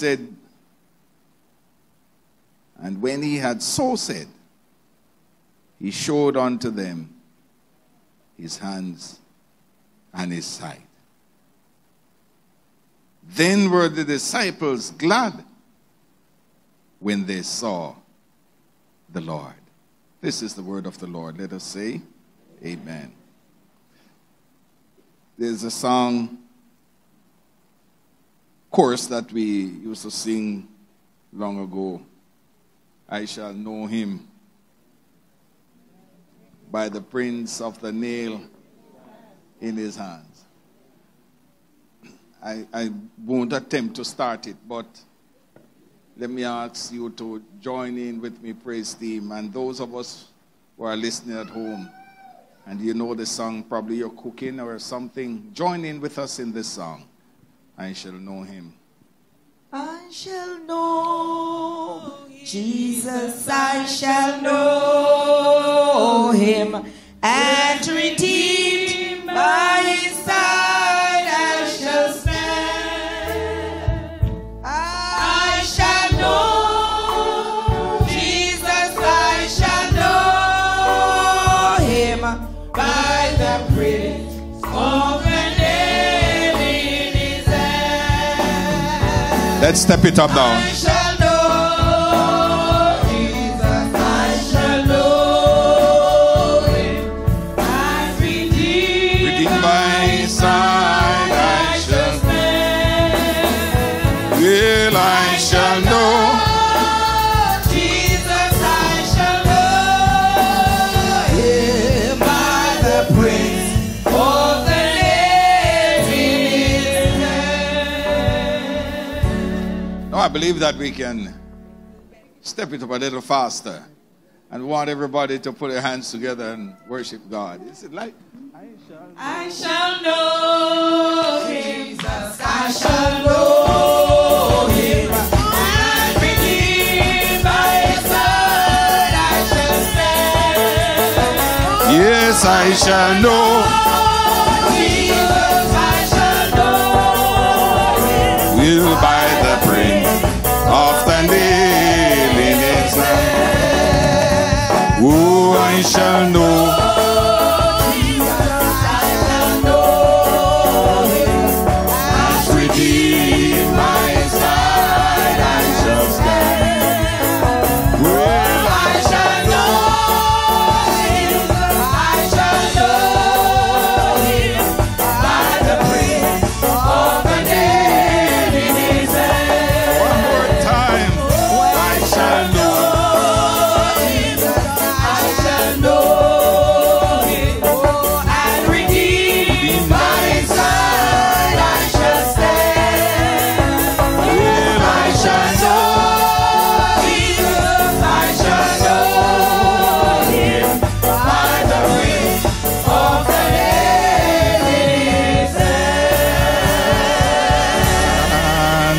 so said, he showed unto them his hands and his side. Then were the disciples glad when they saw the Lord. This is the word of the Lord. Let us say, Amen. There's a song, chorus that we used to sing long ago. I shall know him by the prints of the nail in his hands. I won't attempt to start it, but let me ask you to join in with me, praise team. And those of us who are listening at home, and you know the song, probably you're cooking or something, join in with us in this song. I shall know him. I shall know Jesus, I shall know him, and redeemed by his side I shall stand. I shall know Jesus, I shall know him by the prints of the nail in his hand. Let's step it up now. I shall know Jesus, I shall know him, and redeemed By his side I shall stand. Well, I shall know. Jesus, I shall know him by the prints of the nail in his hand. No, I believe that we can step it up a little faster. And want everybody to put their hands together and worship God. Is it like? I shall know Jesus, I shall know him, and redeemed by his side I shall stand. Yes, I shall know. Jesus, I shall know him, Will by the print of the nail in his hand. Oh, I shall know. Redeemed by his side I shall stand. Well,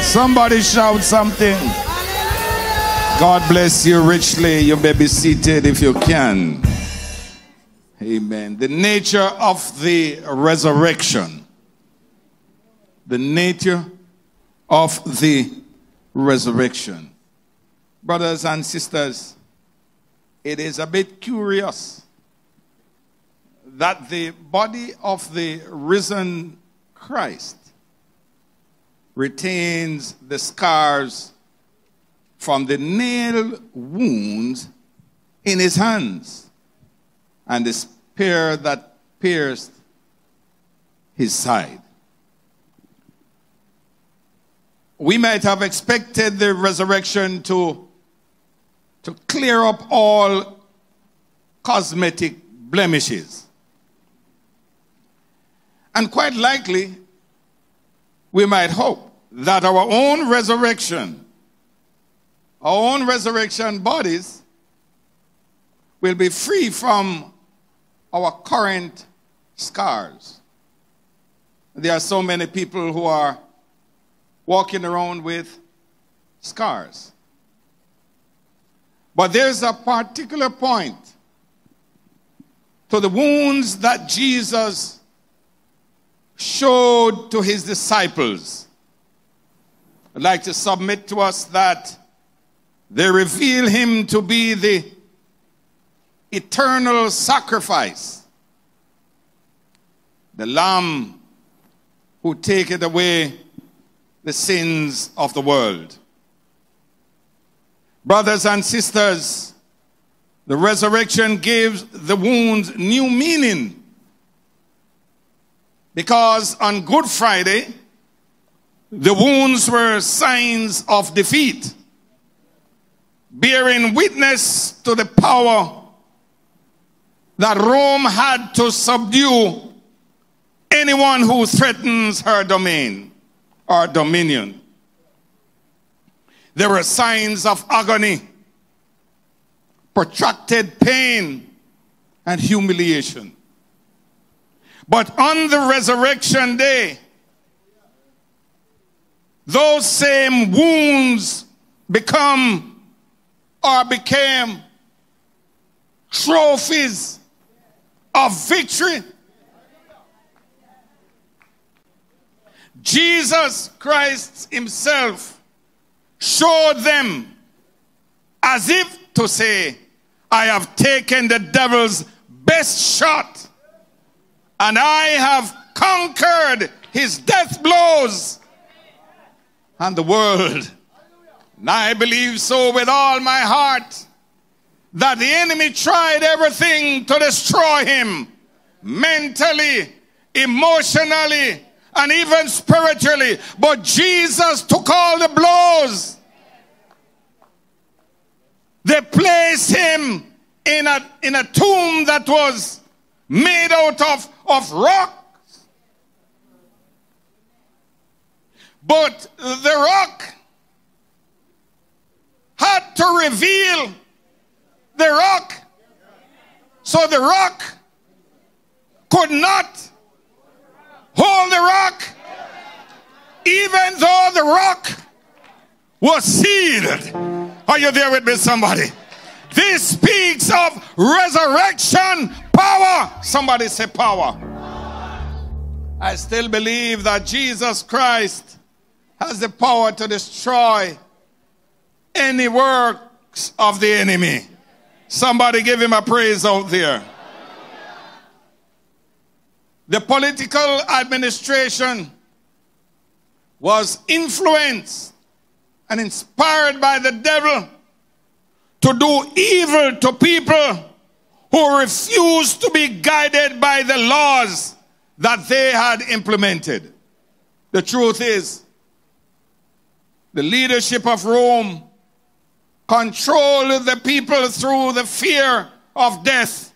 Somebody shout something. God bless you richly. You may be seated if you can. Amen. The nature of the resurrection. The nature of the resurrection. Brothers and sisters, it is a bit curious that the body of the risen Christ retains the scars from the nail wounds in his hands and the spear that pierced his side. We might have expected the resurrection to clear up all cosmetic blemishes. And quite likely, we might hope that our own resurrection bodies will be free from our current scars. There are so many people who are walking around with scars. But there's a particular point to the wounds that Jesus showed to his disciples. I'd like to submit to us that they reveal him to be the eternal sacrifice, the Lamb who taketh away the sins of the world. Brothers and sisters, the resurrection gives the wounds new meaning. Because on Good Friday, the wounds were signs of defeat, bearing witness to the power that Rome had to subdue anyone who threatens her domain or dominion. There were signs of agony, protracted pain, and humiliation. But on the resurrection day, those same wounds became trophies of victory. Jesus Christ himself showed them as if to say, I have taken the devil's best shot and I have conquered his death blows and the world. And I believe so with all my heart that the enemy tried everything to destroy him, mentally, emotionally, and even spiritually. But Jesus took all the blows. They placed him in a tomb that was made out of rock. But the rock had to reveal the rock. So the rock could not hold the rock, even though the rock was sealed. Are you there with me, somebody? This speaks of resurrection power. Somebody say power. I still believe that Jesus Christ has the power to destroy any works of the enemy. Somebody give him a praise out there. The political administration was influenced and inspired by the devil to do evil to people who refused to be guided by the laws that they had implemented. The truth is, the leadership of Rome controlled the people through the fear of death.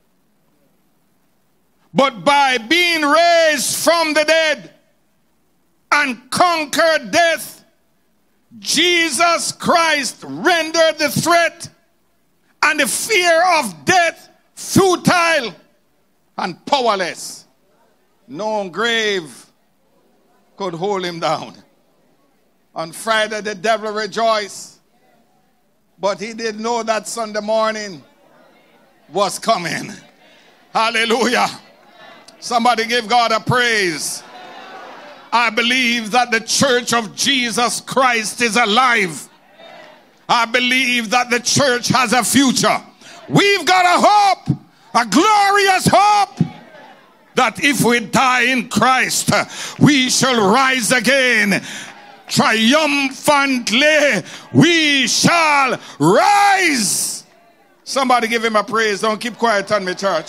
But by being raised from the dead and conquered death, Jesus Christ rendered the threat and the fear of death futile and powerless. No grave could hold him down. On Friday, the devil rejoiced. But he didn't know that Sunday morning was coming. Hallelujah. Somebody give God a praise. I believe that the church of Jesus Christ is alive. I believe that the church has a future. We've got a hope, a glorious hope, that if we die in Christ, we shall rise again. Triumphantly, we shall rise. Somebody give him a praise. Don't keep quiet on me, church.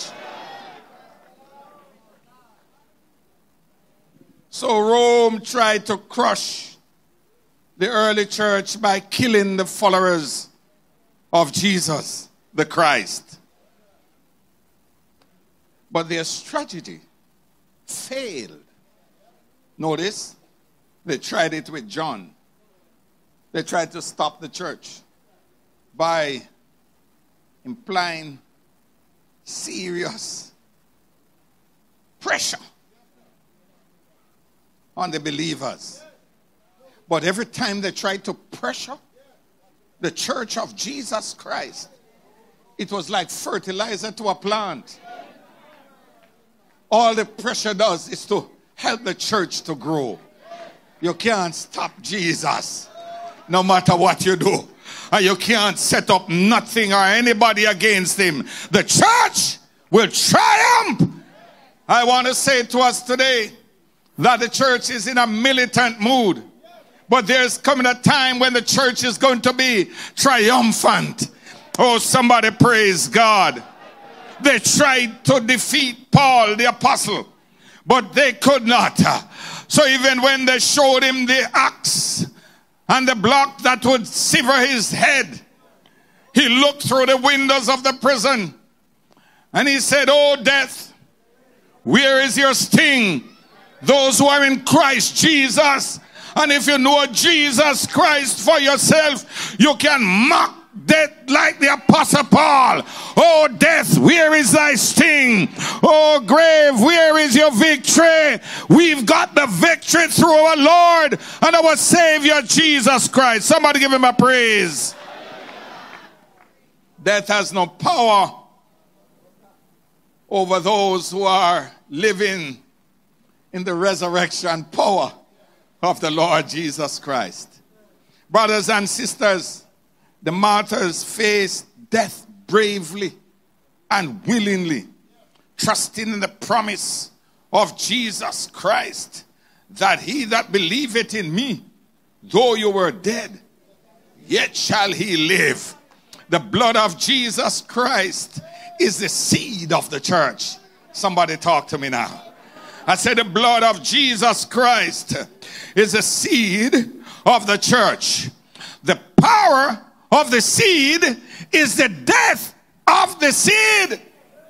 So Rome tried to crush the early church by killing the followers of Jesus, the Christ. But their strategy failed. Notice, they tried it with John. They tried to stop the church by implying serious pressure on the believers. But every time they tried to pressure the church of Jesus Christ, it was like fertilizer to a plant. All the pressure does is to help the church to grow. You can't stop Jesus no matter what you do. And you can't set up nothing or anybody against him. The church will triumph. I want to say to us today that the church is in a militant mood. But there's coming a time when the church is going to be triumphant. Oh, somebody praise God. They tried to defeat Paul the apostle, but they could not. So even when they showed him the axe and the block that would sever his head, he looked through the windows of the prison and he said, "Oh death, where is your sting? Those who are in Christ Jesus." And if you know Jesus Christ for yourself, you can mock death like the Apostle Paul. "Oh death, where is thy sting? Oh grave, where is your victory?" We've got the victory through our Lord and our Savior Jesus Christ. Somebody give him a praise. Death has no power over those who are living in the resurrection power of the Lord Jesus Christ. Brothers and sisters, the martyrs faced death bravely and willingly, trusting in the promise of Jesus Christ, that he that believeth in me, though you were dead, yet shall he live. The blood of Jesus Christ is the seed of the church. Somebody talk to me now. I said the blood of Jesus Christ is the seed of the church. The power of the seed is the death of the seed.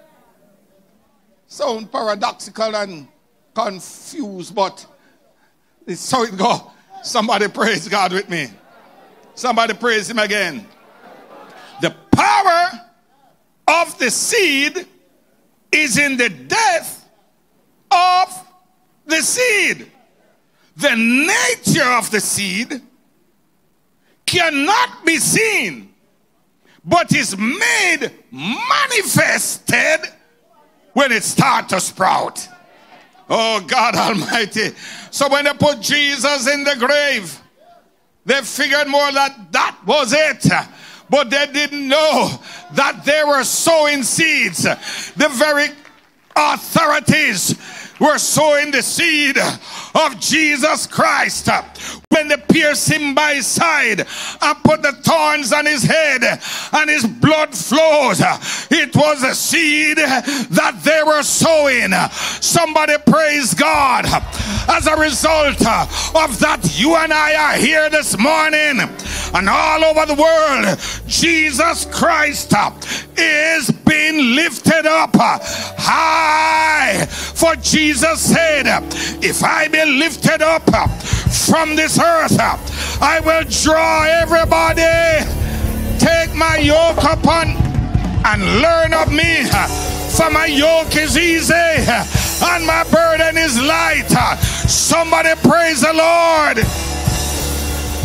Sound paradoxical and confused, but it's so it goes. Somebody praise God with me. Somebody praise him again. The power of the seed is in the death of the seed. The nature of the seed cannot be seen, but is made manifested when it starts to sprout. Oh God Almighty. So when they put Jesus in the grave, they figured more that that was it. But they didn't know that they were sowing seeds. The very authorities were sowing the seed of Jesus Christ. When they pierced him by his side and put the thorns on his head and his blood flows, it was a seed that they were sowing. Somebody praise God. As a result of that, you and I are here this morning, and all over the world Jesus Christ is being lifted up high. For Jesus said, "If I be lifted up from this earth, I will draw everybody. Take my yoke upon and learn of me, for my yoke is easy and my burden is light." Somebody praise the Lord.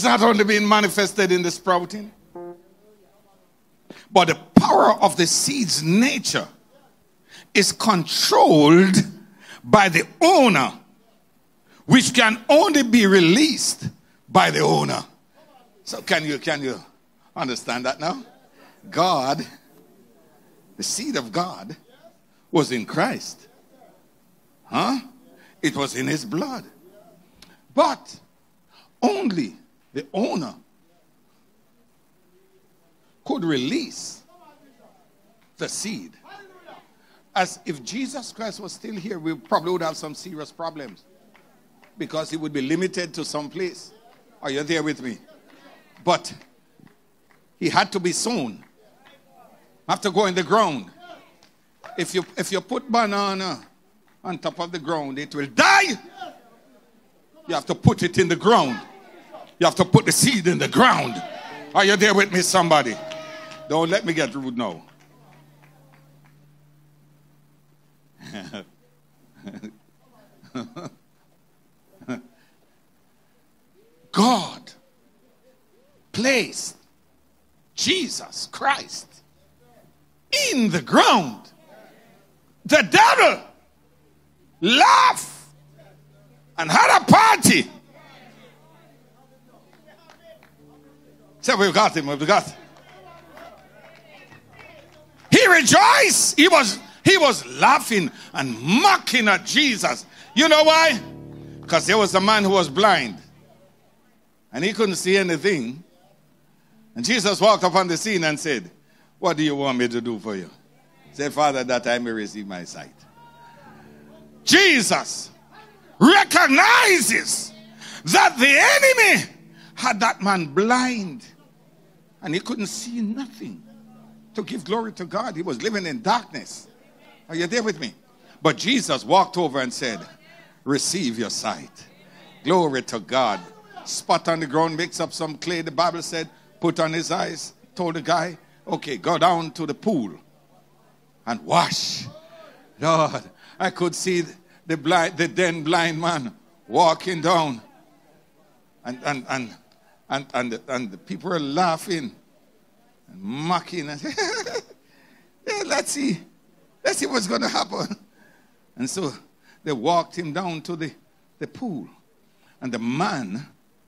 not only being manifested in the sprouting, but the power of the seed's nature is controlled by the owner, which can only be released by the owner. So can you understand that now? God, the seed of God, was in Christ. It was in his blood. But only the owner could release the seed. As if Jesus Christ was still here, we probably would have some serious problems, because he would be limited to some place. Are you there with me? But he had to be sown. Have to go in the ground. If you put banana on top of the ground, it will die. You have to put it in the ground. You have to put the seed in the ground. Are you there with me, somebody? Don't let me get rude now. God placed Jesus Christ in the ground. The devil laughed and had a party. So we've got him, we've got him. He rejoiced. He was laughing and mocking at Jesus. You know why? Because there was a man who was blind and he couldn't see anything. And Jesus walked up on the scene and said, "What do you want me to do for you?" Say, "Father, that I may receive my sight." Jesus recognizes that the enemy had that man blind and he couldn't see nothing to give glory to God. He was living in darkness. Are you there with me? But Jesus walked over and said, "Receive your sight." Glory to God. Spot on the ground, mix up some clay, the Bible said, put on his eyes, told the guy, "Okay, go down to the pool and wash." Lord, I could see the then blind man walking down, and the people are laughing and mocking and yeah, let's see what's going to happen. And so they walked him down to the pool, and the man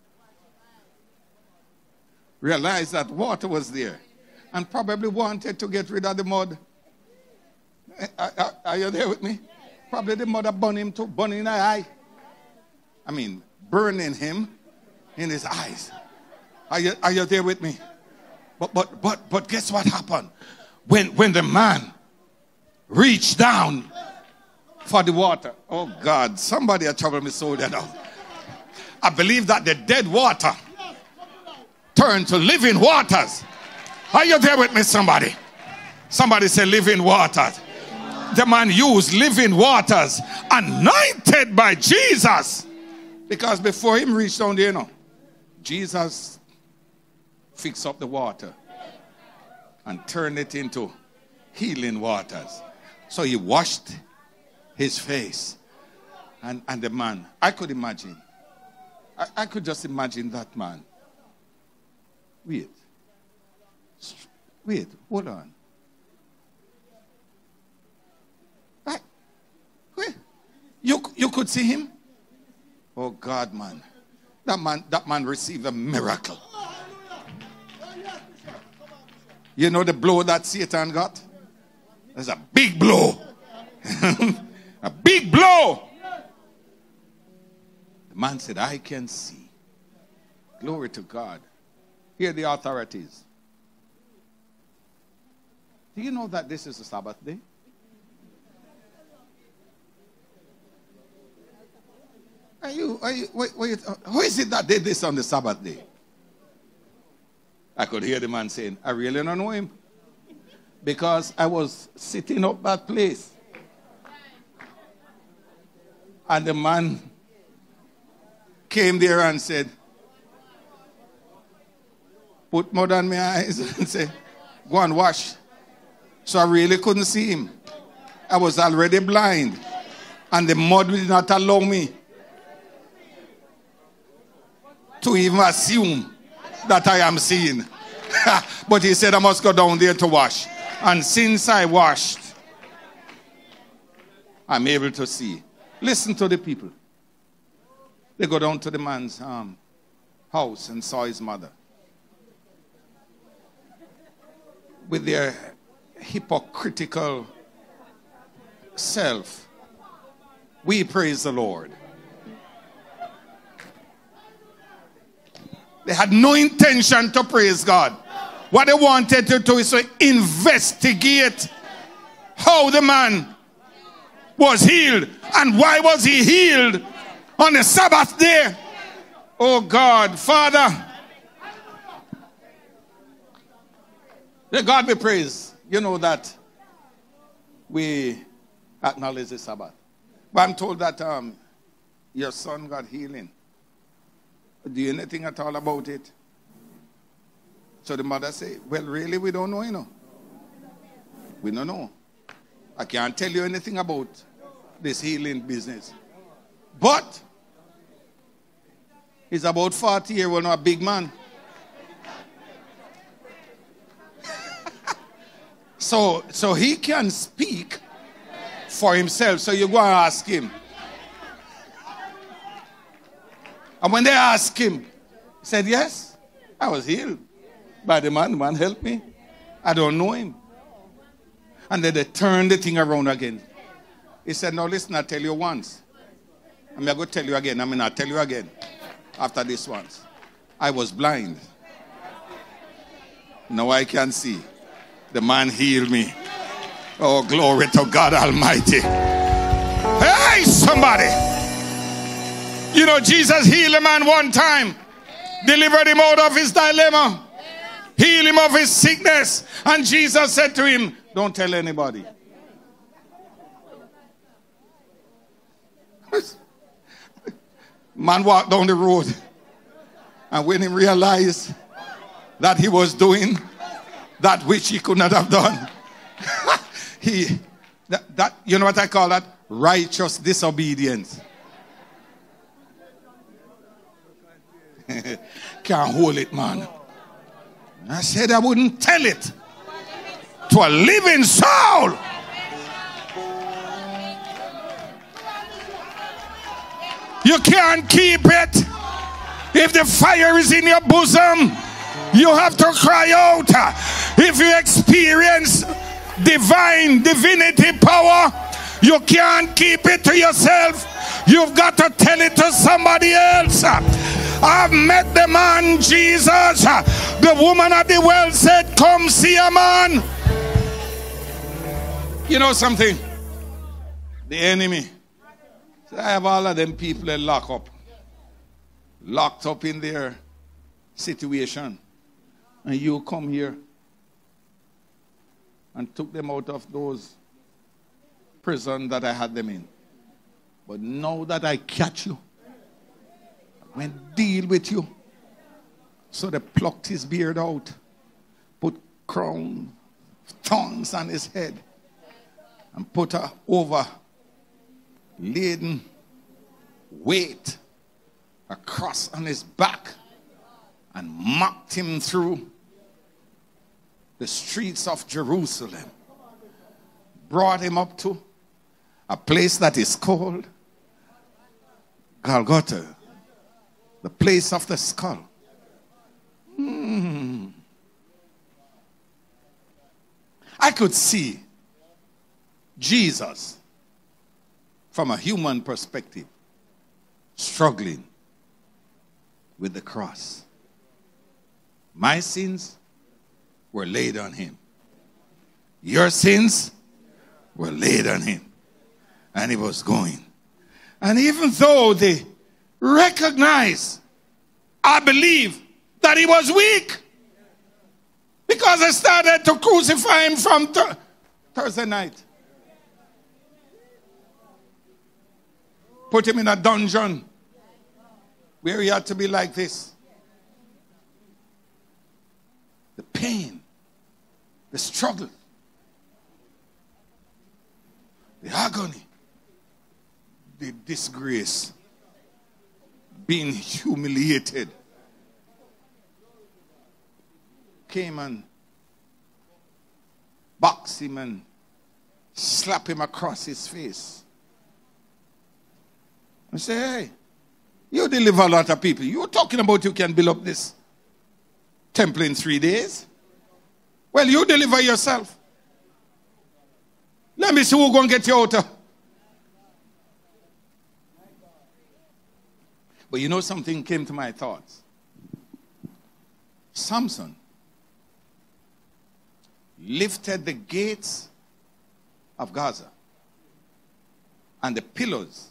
realized that water was there and probably wanted to get rid of the mud. Are you there with me? Probably the mud burned him to burn in the eye. I mean, burning him in his eyes. Are you there with me? But guess what happened? When the man reached down for the water. Oh God, somebody had troubled me so that now. I believe that the dead water turned to living waters. Are you there with me, somebody? Somebody say living waters. The man used living waters anointed by Jesus. Because before him reached down there, Jesus fixed up the water and turned it into healing waters. So he washed his face. And the man, I could imagine. I could just imagine that man. Wait, hold on. You could see him? Oh God, man. That man received a miracle. You know the blow that Satan got? There's a big blow. A big blow. The man said, "I can see." Glory to God. Hear the authorities. Do you know that this is a Sabbath day? Wait, who is it that did this on the Sabbath day? I could hear the man saying, "I really don't know him. Because I was sitting up that place. And the man came there and said, put mud on my eyes and said, go and wash." So I really couldn't see him. I was already blind. And the mud did not allow me to even assume that I am seeing. But he said I must go down there to wash. And since I washed, I'm able to see. Listen to the people. They go down to the man's house and saw his mother. With their hypocritical self, we praise the Lord. They had no intention to praise God. What they wanted to do is to investigate how the man was healed. And why was he healed on the Sabbath day? Oh God, Father, let God be praised. You know that we acknowledge the Sabbath. But I'm told that your son got healing. Do you know anything at all about it? So the mother said, well, really, we don't know, you know. We don't know. I can't tell you anything about this healing business. But he's about 40 years old, not a big man. So he can speak for himself. So you go and ask him. And when they asked him, he said, yes, I was healed by the man. The man helped me. I don't know him. And then they turned the thing around again. He said, no, listen, I tell you once. I'm going to tell you again. I'll tell you again after this once. I was blind. Now I can see. The man healed me. Oh, glory to God Almighty. Hey, somebody. You know, Jesus healed a man one time. Delivered him out of his dilemma. Healed him of his sickness. And Jesus said to him, don't tell anybody. Man walked down the road. And when he realized that he was doing that which he could not have done, you know what I call that? Righteous disobedience. Can't hold it, man. I said I wouldn't tell it to a living soul. You can't keep it. If the fire is in your bosom, you have to cry out. If you experience divinity power, you can't keep it to yourself. You've got to tell it to somebody else. I've met the man Jesus. The woman at the well said, come see a man. You know something? The enemy. I have all of them people that locked up in their situation. And you come here and took them out of those prisons that I had them in. But now that I catch you, I'm going to deal with you. So they plucked his beard out, put crown, thorns on his head, and put a over-laden weight, a cross on his back, and mocked him through the streets of Jerusalem. Brought him up to a place that is called Golgotha, the place of the skull. I could see Jesus from a human perspective struggling with the cross. My sins were laid on him. Your sins were laid on him. And he was going. And even though they recognized, I believe, that he was weak, because they started to crucify him from Thursday night. Put him in a dungeon where he had to be like this. The pain, the struggle, the agony, the disgrace, being humiliated. came and boxed him and slapped him across his face. I say, hey, you deliver a lot of people. You're talking about you can build up this temple in 3 days? Well, you deliver yourself. Let me see who's going to get you out of. But you know, something came to my thoughts. Samson lifted the gates of Gaza and the pillars,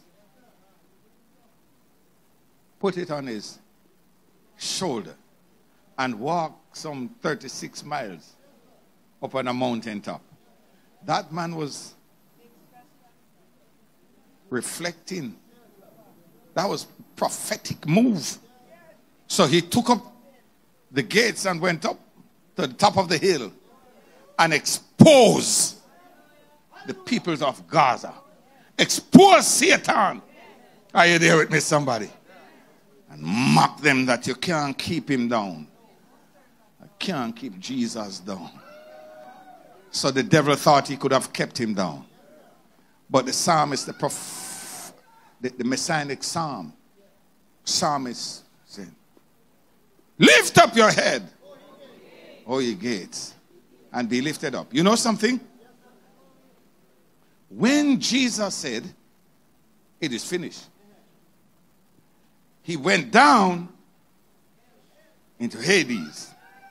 put it on his shoulder, and walked some 36 miles up on a mountaintop. That man was reflecting. That was prophetic move. So he took up the gates and went up to the top of the hill and exposed the peoples of Gaza. Expose Satan. Are you there with me, somebody? And mock them that you can't keep him down. I can't keep Jesus down. So the devil thought he could have kept him down. But the psalmist, the messianic psalmist said, lift up your head, O ye gates, and be lifted up. You know something? When Jesus said, it is finished, he went down into Hades.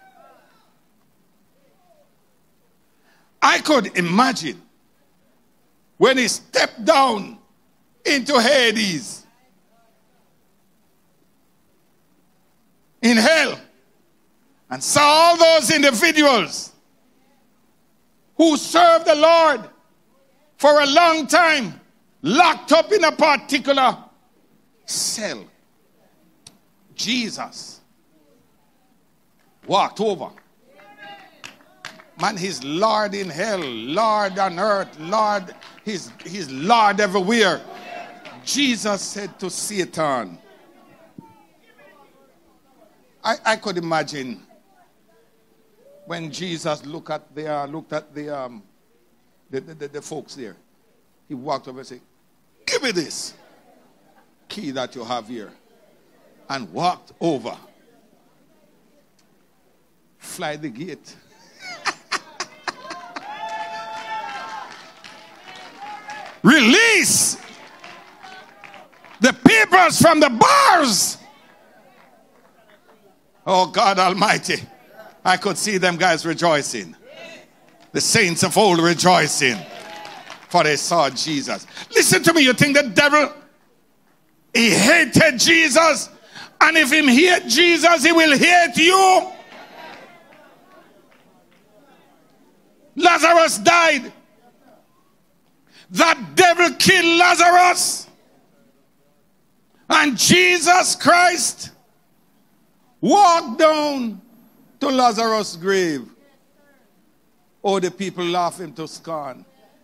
I could imagine when he stepped down into Hades, in hell, and saw all those individuals who served the Lord for a long time, locked up in a particular cell. Jesus walked over. Man, he's Lord in hell, Lord on earth, Lord, he's Lord everywhere. Jesus said to Satan, I could imagine when Jesus looked at the folks there. He walked over and said, give me this key that you have here. And walked over. Fly the gate. Release the peoples from the bars. Oh God Almighty. I could see them guys rejoicing. The saints of old rejoicing. For they saw Jesus. Listen to me. You think the devil, he hated Jesus? And if he hate Jesus, he will hate you. Lazarus died. That devil killed Lazarus. And Jesus Christ walked down to Lazarus' grave. Oh, the people laugh him to scorn.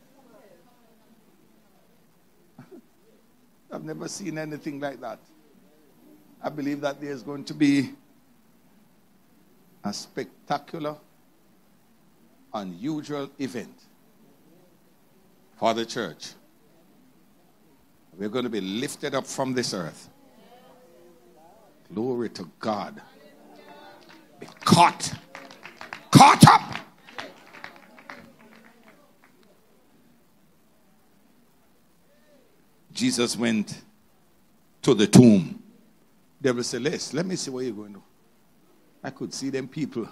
I've never seen anything like that. I believe that there's going to be a spectacular, unusual event for the church. We're going to be lifted up from this earth. Glory to God. Be caught up. Jesus went to the tomb. Devil said, let me see what you're going to do. I could see them people.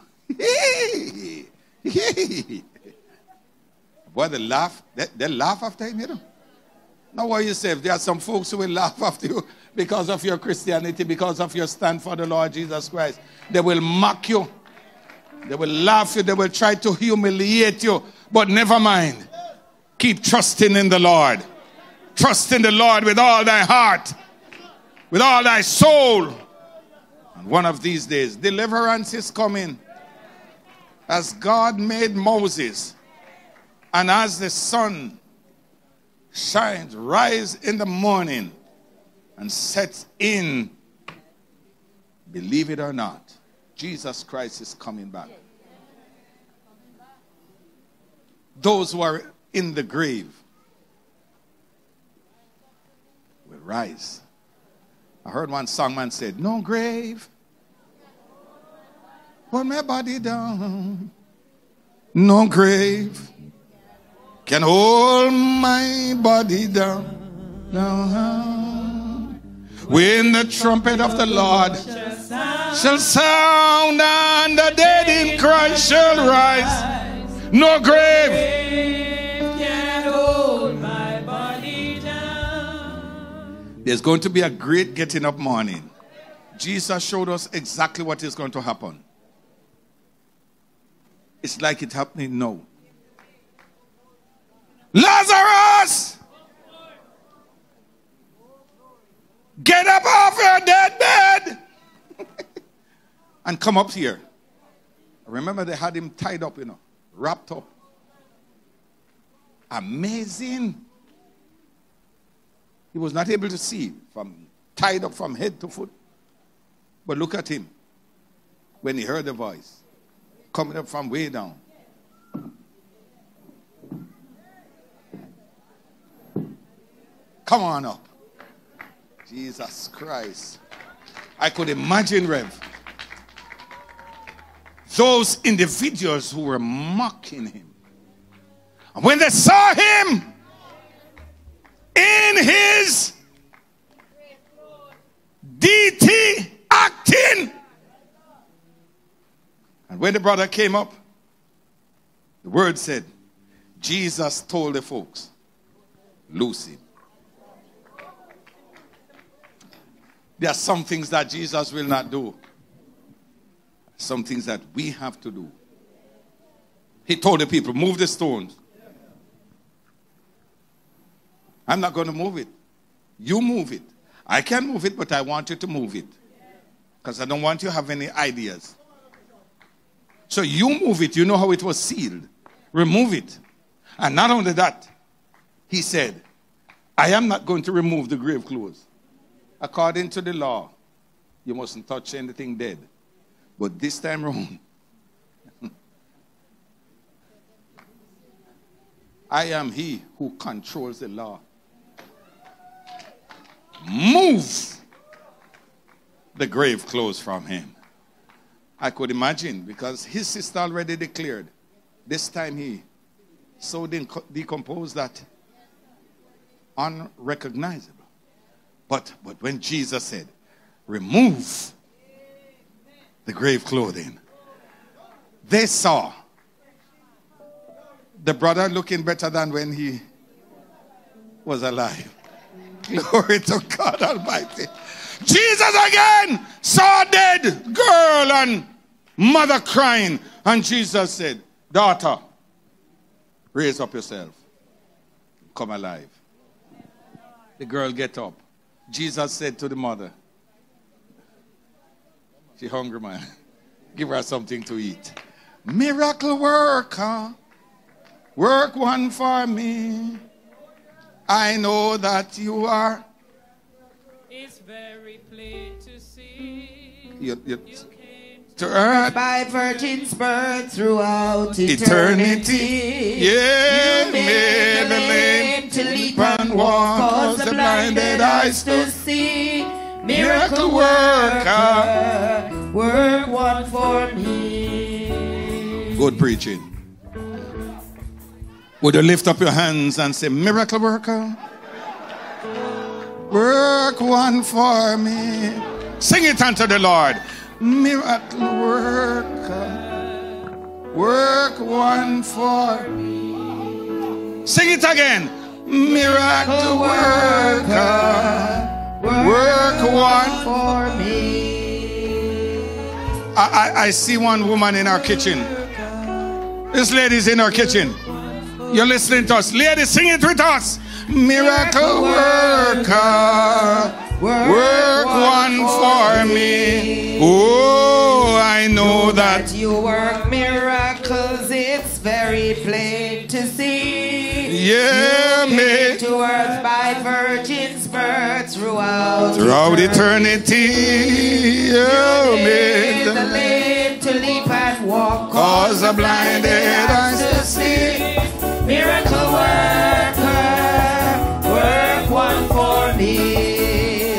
Boy, they laugh. They laugh after him, you know. Now what you say, if there are some folks who will laugh after you because of your Christianity, because of your stand for the Lord Jesus Christ, they will mock you. They will laugh you. They will try to humiliate you. But never mind. Keep trusting in the Lord. Trust in the Lord with all thy heart, with all thy soul. And one of these days, deliverance is coming. As God made Moses, and as the sun shines, rise in the morning and sets in, believe it or not, Jesus Christ is coming back. those who are in the grave will rise. I heard one songman said, no grave, hold my body down. No grave can hold my body down. When the trumpet of the Lord shall sound and the dead in Christ shall rise, no grave can hold my body down. There's going to be a great getting up morning. Jesus showed us exactly what is going to happen. It's like it's happening now. Lazarus! Get up off your dead bed and come up here. Remember they had him tied up, wrapped up. Amazing. He was not able to see, tied up from head to foot. But look at him when he heard the voice coming up from way down. Come on up. Jesus Christ. I could imagine, Rev, those individuals who were mocking him. And when they saw him in his DT acting, and when the brother came up, the word said, Jesus told the folks, loose him. There are some things that Jesus will not do. Some things that we have to do. He told the people, move the stones. I'm not going to move it. You move it. I can move it, but I want you to move it. Because I don't want you to have any ideas. So you move it. You know how it was sealed. Remove it. And not only that, he said, I am not going to remove the grave clothes. According to the law, you mustn't touch anything dead. But this time around, I am he who controls the law. Move the grave clothes from him. I could imagine, because his sister already declared, this time he so decomposed that unrecognizable. But when Jesus said, remove the grave clothing, they saw the brother looking better than when he was alive. Glory to God Almighty. Jesus again saw a dead girl and mother crying. And Jesus said, daughter, raise up yourself. Come alive. The girl get up. Jesus said to the mother, she hungry, man. Give her something to eat. Miracle worker, work one for me. I know that you are. It's very plain to see. You to earth by virgins birth throughout eternity. Yeah, you made the lame to leap and walk, cause the blinded eyes to see. Miracle worker, work one for me. Good preaching. Would you lift up your hands and say, miracle worker, work one for me. Sing it unto the Lord. Miracle worker, work one for me. Sing it again. Miracle worker, work one for me. I see one woman in our kitchen. This lady's in our kitchen. You're listening to us. Ladies, sing it with us. Miracle worker, work one for me. Oh, I know that you work miracles. It's very plain to see. Yeah, made to earth by virgins birth throughout eternity. You made the lame to leap and walk, cause the blinded eyes to see. Miracle worker, work one for me.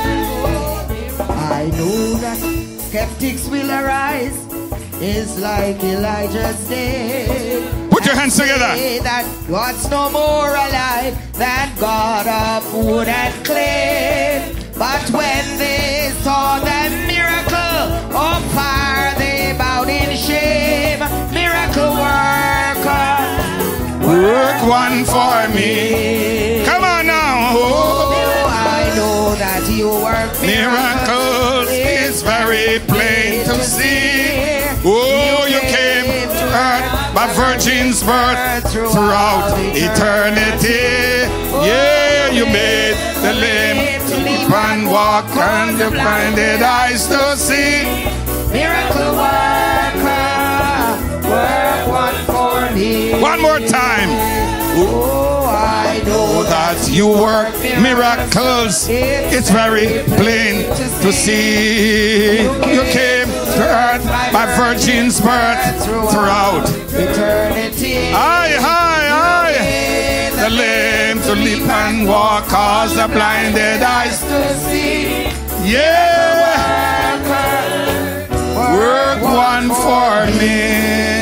I know that skeptics will arise. It's like Elijah's day. Put your hands together. That God's no more alive than God of wood and clay. But when they saw the miracle of fire, they bowed in shame. Miracle worker, Work one for me. Come on now. oh, I know that you work Miracles is very plain to see. Oh, you came to earth by virgin's birth throughout eternity. Yeah, you made the lame to leap and walk and the blinded eyes to see. Miracle worker, work one for me. One more time. Oh, I know That you work miracles, it's very plain to see. You came to earth by virgin's birth throughout eternity. aye, aye, aye. The lame to leap and walk, cause the blinded eyes To see yeah, work one for me.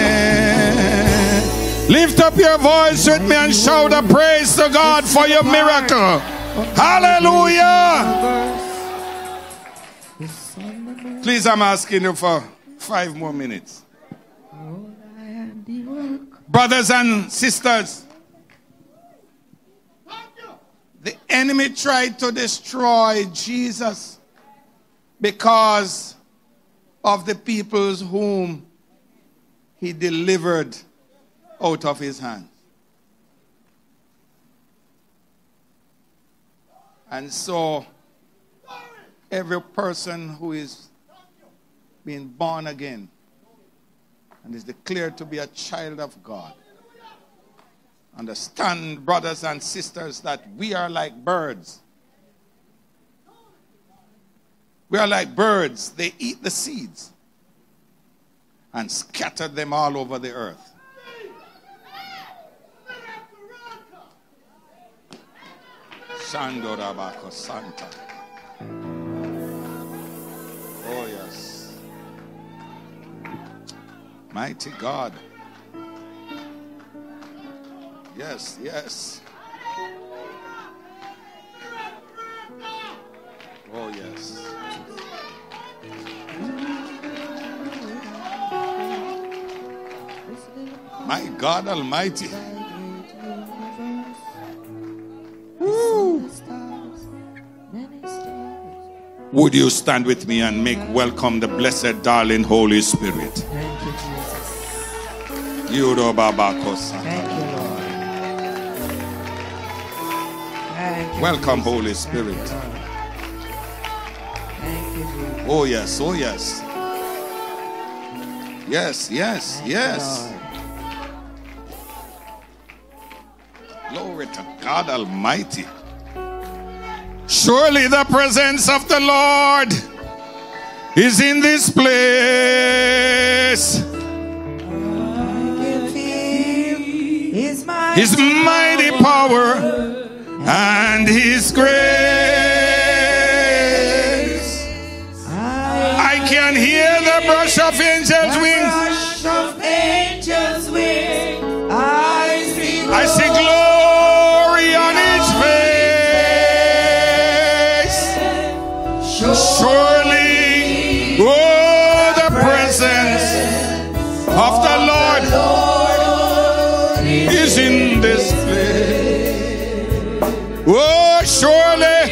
Lift up your voice with me and shout a praise to God for your miracle. Hallelujah. Please, I'm asking you for 5 more minutes. Brothers and sisters, the enemy tried to destroy Jesus because of the peoples whom he delivered out of his hands. And so every person who is being born again and is declared to be a child of God, understand, brothers and sisters, that we are like birds. We are like birds. They eat the seeds and scatter them all over the earth. Shandorabako Santa. Oh, yes. Mighty God. Yes, yes. Oh, yes. My God Almighty. Woo. Would you stand with me and make welcome the blessed, darling Holy Spirit? Thank you, Jesus. Yudobabakosa. Thank you, Lord. Thank you, Welcome, Jesus. Holy Spirit. Thank you, Jesus. Oh, yes, oh, yes. Yes, yes, Thank you, yes. Lord. Glory to God Almighty. Surely the presence of the Lord is in this place. His mighty power and His grace. I can hear the brush of angels' wings. I see glory on His face. Surely, oh, the presence of the Lord is in this place. Oh, surely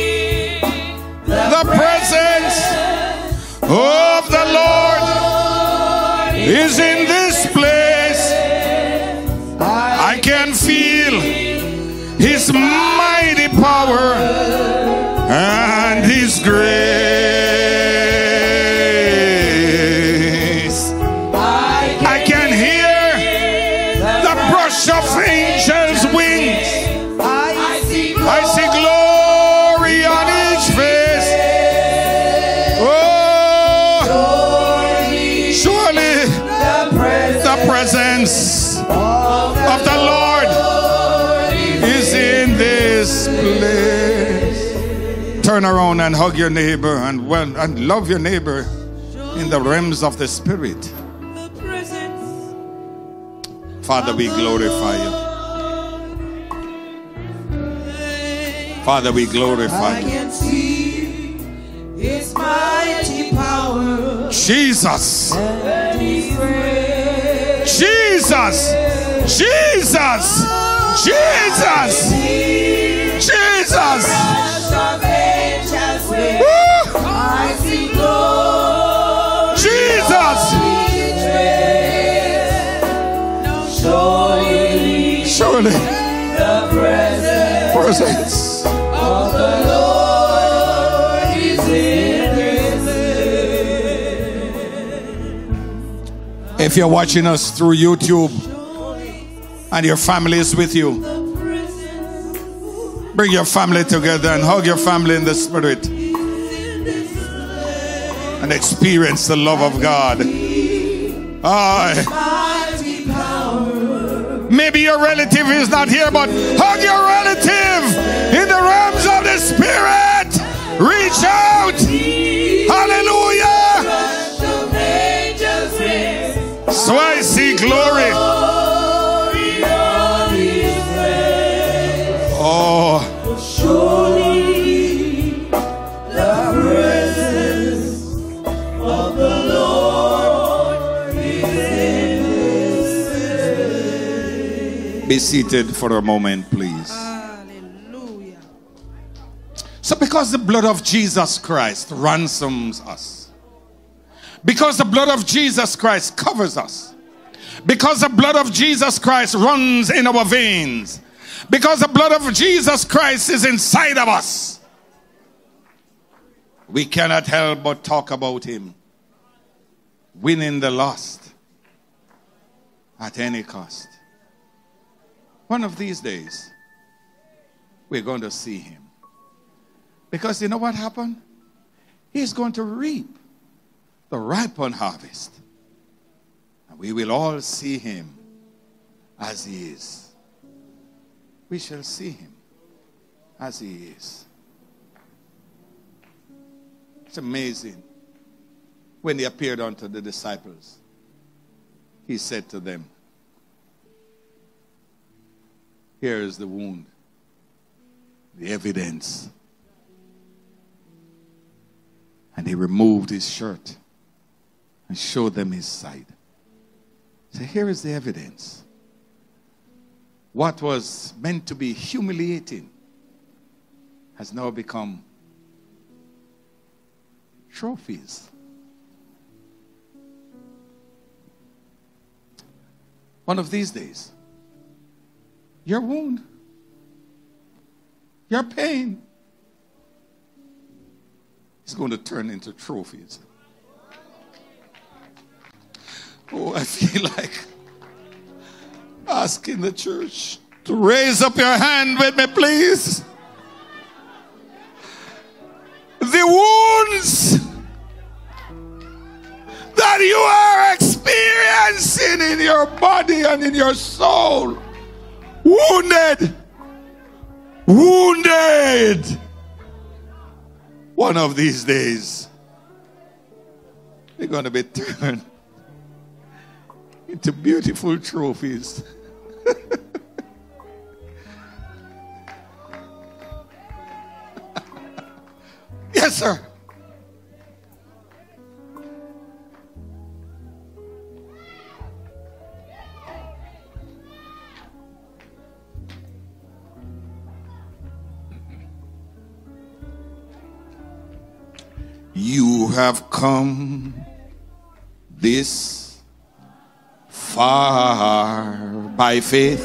the presence of the Lord is in this place. I can feel His mighty power and His grace. I can hear the brush of angels' wings. I see glory on His face. Oh, surely turn around and hug your neighbor and love your neighbor in the realms of the Spirit. Father, we glorify you. Father, we glorify you. His mighty power. Jesus. Jesus. Jesus. Jesus. Jesus. Jesus. Surely the presence of the Lord is in this. If you're watching us through YouTube and your family is with you, bring your family together and hug your family in the Spirit and experience the love of God. Maybe your relative is not here, but hug your relative in the realms of the Spirit. Reach out. Hallelujah. So I see glory. Oh, surely the presence of the Lord is in this. Be seated for a moment, please. Hallelujah. So because the blood of Jesus Christ ransoms us, because the blood of Jesus Christ covers us, because the blood of Jesus Christ runs in our veins, because the blood of Jesus Christ is inside of us, we cannot help but talk about him winning the lost at any cost. One of these days, we're going to see him. Because you know what happened? He's going to reap the ripened harvest. And we will all see him as he is. We shall see him as he is. It's amazing. When he appeared unto the disciples, he said to them, here is the wound, the evidence. And he removed his shirt and showed them his side. So here is the evidence. What was meant to be humiliating has now become trophies. One of these days, your wound, your pain is going to turn into trophies. Oh, I feel like asking the church to raise up your hand with me, please. The wounds that you are experiencing in your body and in your soul. Wounded. Wounded. One of these days, they're going to be turned into beautiful trophies. Yes, sir. You have come this far by faith,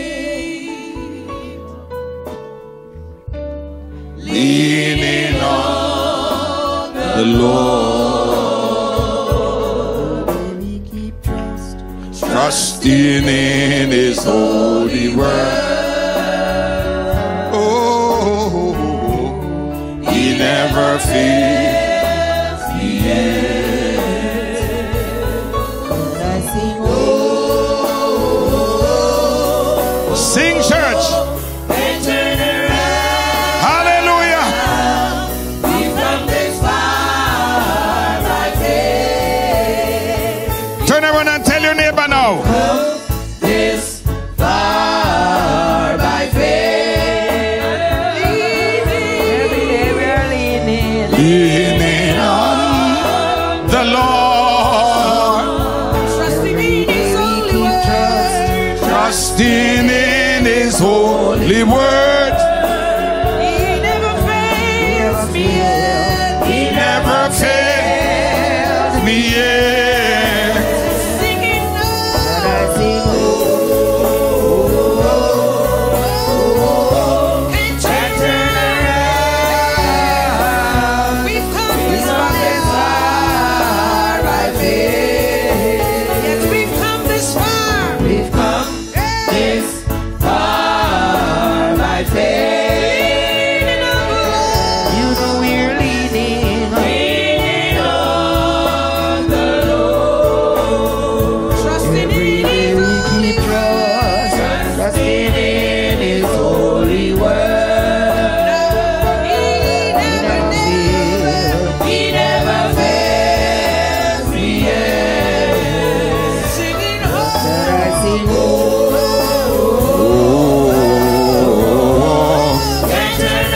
leaning on the Lord, trusting in his holy word. Oh, he never fails. Sing, church. Hallelujah. trusting in His holy word. He never fails me yet. He never failed me yet. Singing can't turn around. We've come this far by faith. Yes, we've come this far. We've come this far by faith. You know we're leaning on the Lord. Trusting in His We holy keep trusting in His holy word. He never fails. He never fails me yet. Singing That I sing, can't turn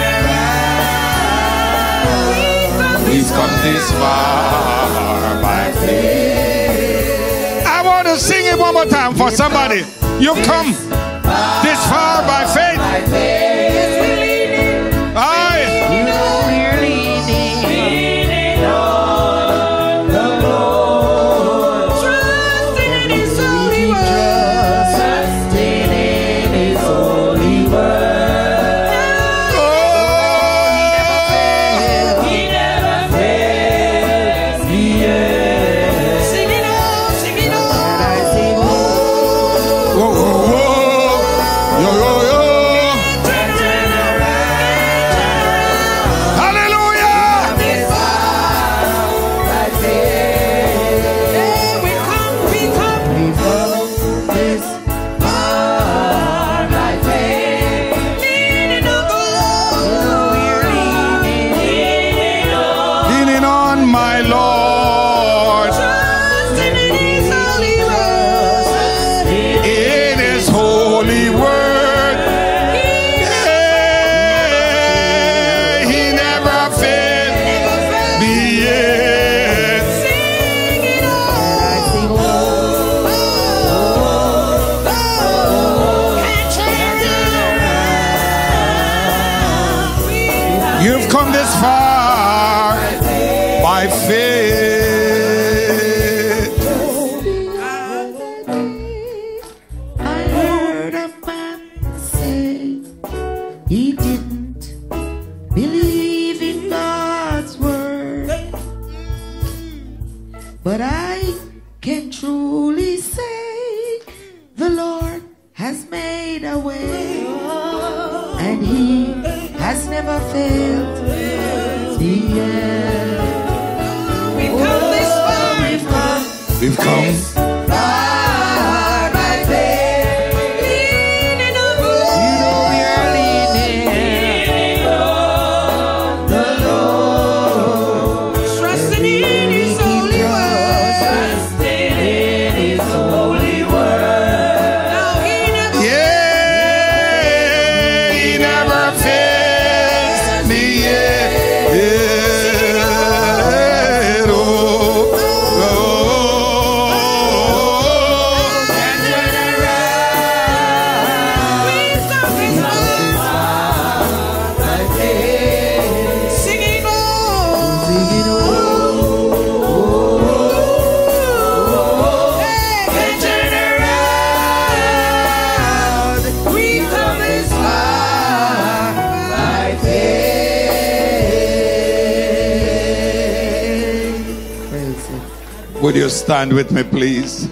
around. We've come this far by faith. I want to sing it one more time for somebody. You've come this far by faith. By faith. Aye. You know we're leaning on the Lord. trusting in His holy Keep word. trusting in His holy word. Oh, He never fails me yet. Singing on, singing And on. I sing, whoa, whoa, whoa. Yo, yo, yo. can't turn around. Hallelujah. This far by faith. Yeah, we come. We've come this far by faith. Leaning on the You Lord. know we're leaning on. Leaning on my Lord Trusting in His holy word. in His holy word. Yeah, He never failed me yet. Singing on. I sing, Can't turn around. You've come this far by faith. I heard a man say he didn't believe in God's word, but I can truly say the Lord has made a way, and He has never failed me yet. We've come this far. We've come We've come. far by faith. Leaning on the You Lord. know we're leaning on the Lord. Trusting in His Keep holy word. trusting in His holy word. No, He never Yeah, He never fails me yet. Yeah, oh, oh. Can't turn around. We've come this far. By faith. Singing on. Singing, can't turn around. We've come this Far by faith. Praise Him. Would you stand with me, please?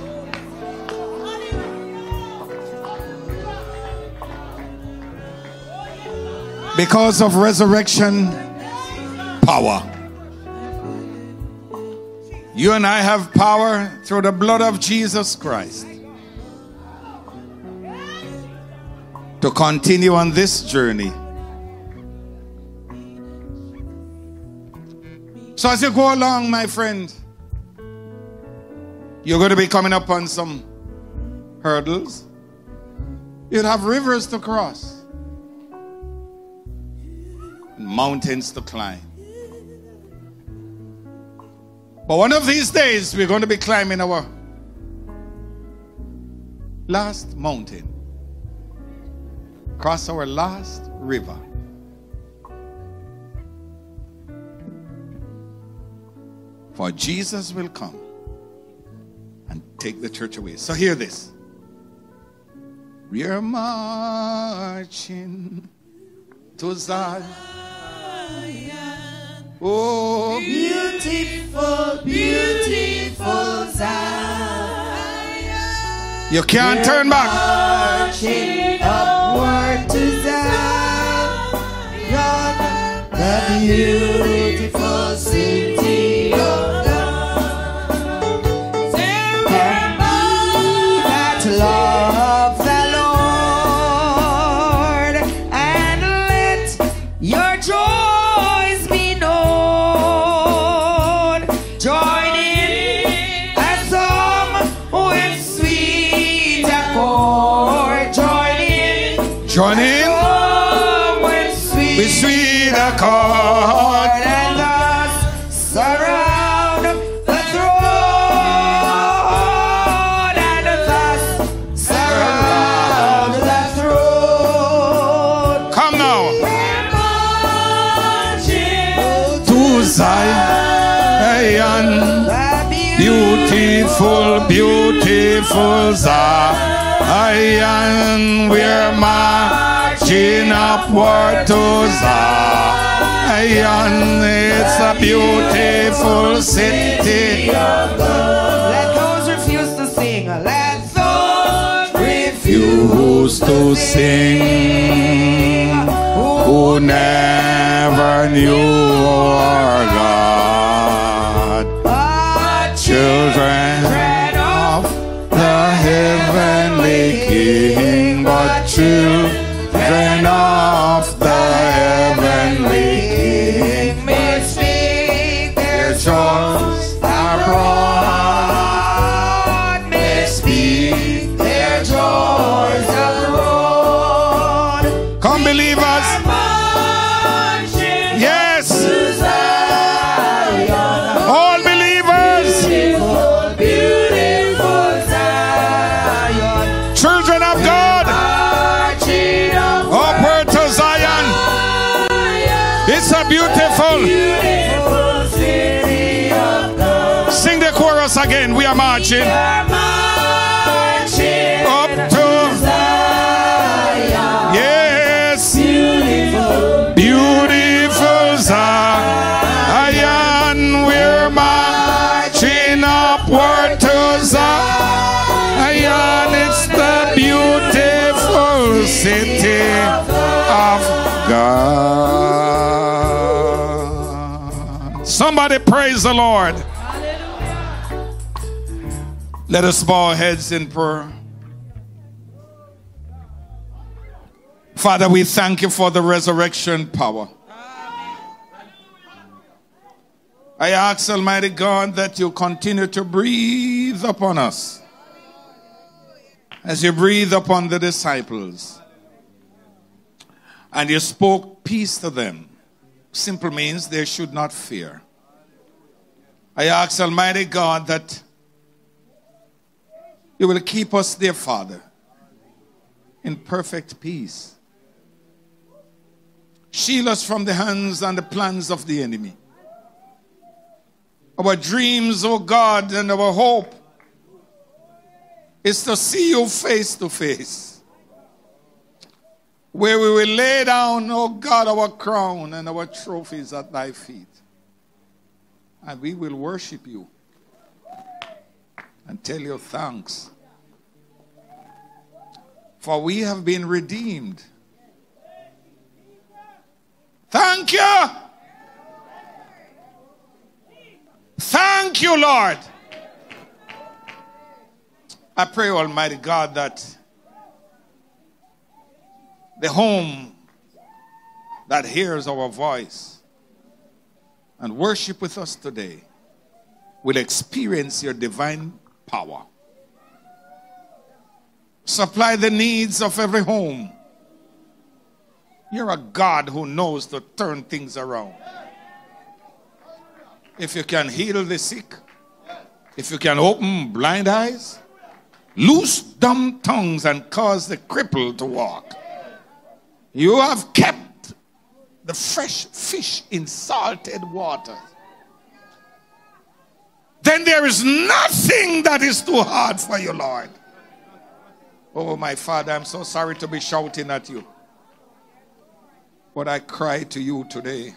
Because of resurrection power, you and I have power through the blood of Jesus Christ to continue on this journey. So as you go along, my friend, you're going to be coming up on some hurdles. You'll have rivers to cross, mountains to climb. But one of these days, we're going to be climbing our last mountain. cross our last river. For Jesus will come and take the church away. So hear this. We are marching to Zion. Oh, Beautiful, beautiful Zion. you can't turn back. Marching upward to Zion, the beautiful city of God. There be that love the Lord, and let your joys be known. Join in a song with sweet accord. Join in with with sweet accord. and thus surround the throne, and thus surround the throne. Come now. We're marching To Zion. the Beautiful, beautiful Zion. We're marching upward to Zion. It's a beautiful city. Let those refuse to sing. Let those Refuse to sing who never knew our God. Children of the heavenly King, but children of the heavenly King may speak their joys abroad, may speak their joys abroad. Come, believers. Marching Yes, to Zion, all believers, beautiful Zion, children of God, marching upward to Zion. It's a beautiful. beautiful city of God. Sing the chorus again. We are marching Marching up to. Zion, Yes, beautiful. beautiful Zion. We're marching upward to Zion. It's the beautiful city of God. Somebody praise the Lord. Let us bow our heads in prayer. Father, we thank you for the resurrection power. I ask, Almighty God, that you continue to breathe upon us as you breathe upon the disciples. And you spoke peace to them. Simple means they should not fear. I ask, Almighty God, that you will keep us, dear Father, in perfect peace. Shield us from the hands and the plans of the enemy. Our dreams, oh God, and our hope is to see you face to face, where we will lay down, oh God, our crown and our trophies at thy feet. And we will worship you and tell you thanks. For we have been redeemed. Thank you. Thank you, Lord. I pray, Almighty God, that the home that hears our voice and worship with us today will experience your divine power. Supply the needs of every home. You're a God who knows to turn things around. If you can heal the sick, if you can open blind eyes, loose dumb tongues and cause the crippled to walk, You have kept the fresh fish in salted water. Then there is nothing that is too hard for you, Lord. Oh, my Father, I'm so sorry to be shouting at you. But I cry to you today,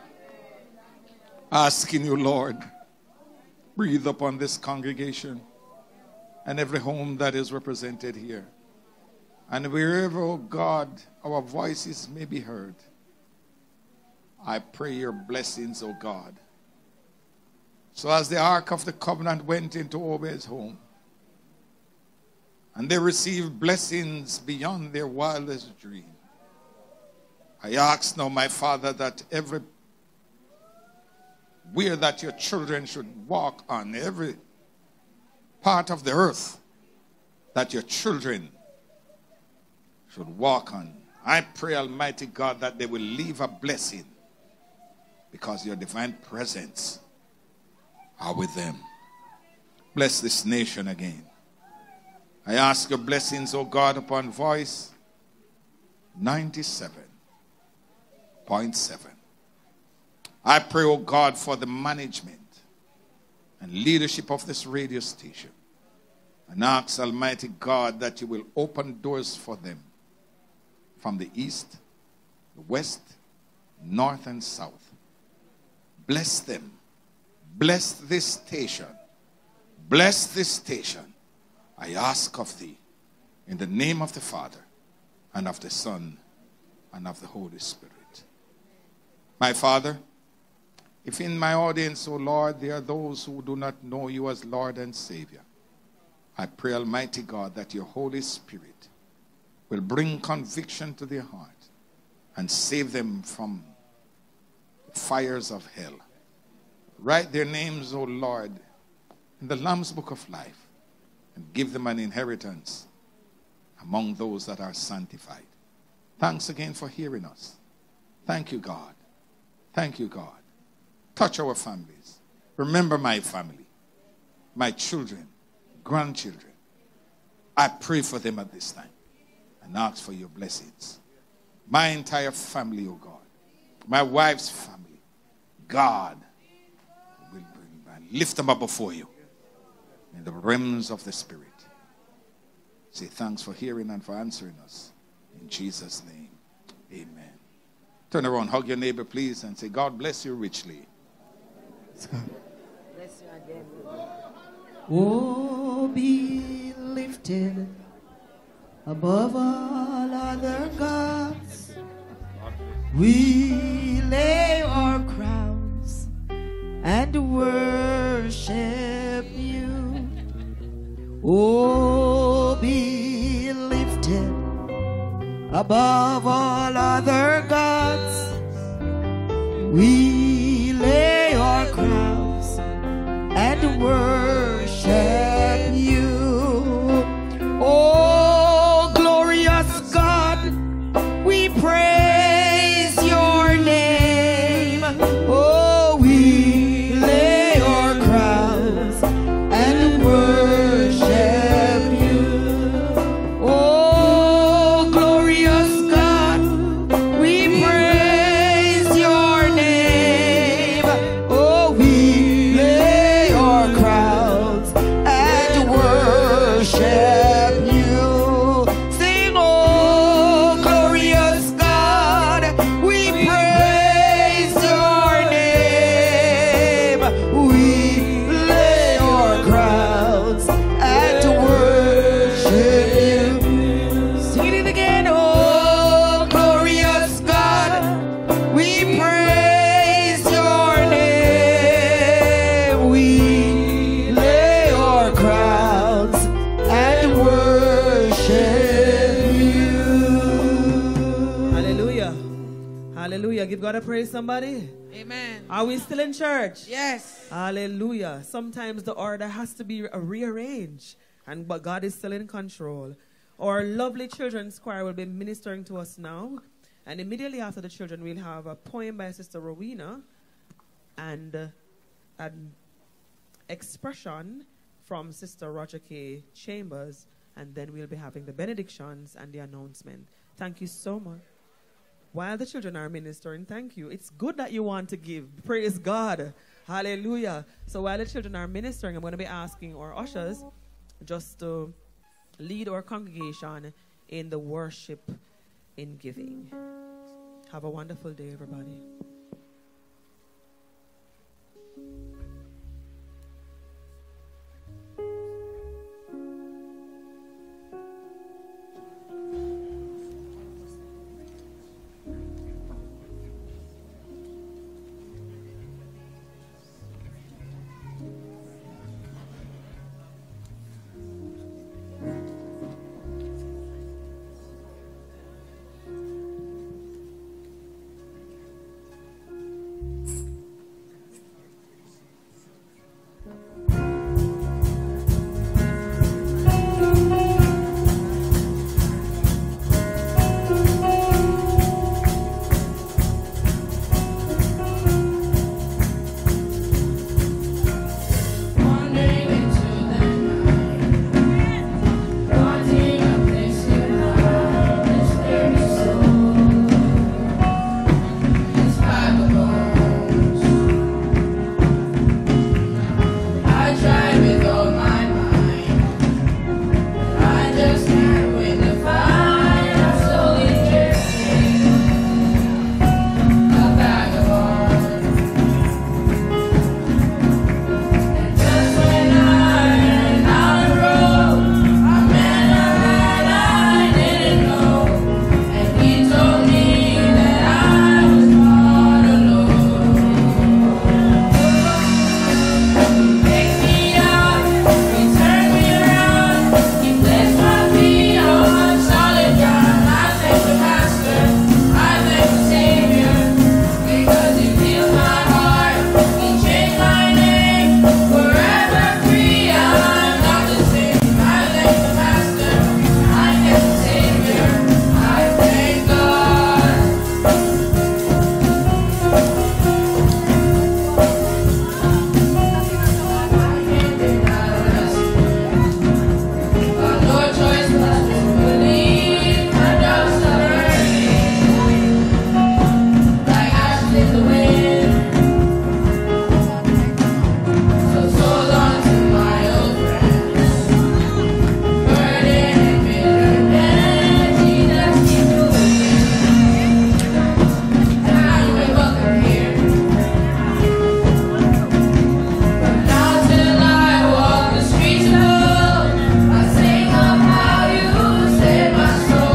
asking you, Lord, breathe upon this congregation and every home that is represented here. And wherever, oh God, our voices may be heard, I pray your blessings, oh God. So as the Ark of the Covenant went into Obed's home, and they received blessings beyond their wildest dream, I ask now, my Father, that every where that your children should walk on, every part of the earth that your children should walk on, I pray, Almighty God, that they will leave a blessing because your divine presence are with them. Bless this nation again. I ask your blessings, O God, upon Voice 97.7. I pray, O God, for the management and leadership of this radio station. And ask, Almighty God, that you will open doors for them from the east, the west, north, and south. Bless them. Bless this station. Bless this station. I ask of thee in the name of the Father and of the Son and of the Holy Spirit. My Father, if in my audience, O Lord, there are those who do not know you as Lord and Savior, I pray, Almighty God, that your Holy Spirit will bring conviction to their heart and save them from the fires of hell. Write their names, O Lord, in the Lamb's Book of Life and give them an inheritance among those that are sanctified. Thanks again for hearing us. Thank you, God. Thank you, God. Touch our families. Remember my family, my children, grandchildren. I pray for them at this time and ask for your blessings. My entire family, oh God. My wife's family. God will lift them up before you in the realms of the Spirit. Say thanks for hearing and for answering us. In Jesus' name, amen. Turn around, hug your neighbor, please, and say, God bless you richly. Bless you again. Oh, be lifted above all other gods. We lay our crowns and worship you. Oh, be lifted above all other gods. We lay our crowns and worship you. Oh, glorious God, we praise your name. Oh, we lay our crowns and worship you. Oh, glorious God, we praise your name. Oh, we lay our crowns and worship you. Sing, oh, glorious God, we praise your name. We lay our crowns and worship you. Sing it again, oh, glorious God, we praise your name. We lay our crowns and worship you. Hallelujah. Hallelujah. Give God a praise, somebody. Amen. Are we still in church? Yes. Hallelujah. Sometimes the order has to be rearranged, but God is still in control. Our lovely children's choir will be ministering to us now. And immediately after the children, we'll have a poem by Sister Rowena and an expression from Sister Roger K. Chambers. And then we'll be having the benedictions and the announcement. Thank you so much. while the children are ministering, thank you. It's good that you want to give. Praise God. Hallelujah. So while the children are ministering, I'm going to be asking our ushers just to lead our congregation in the worship in giving. Have a wonderful day, everybody.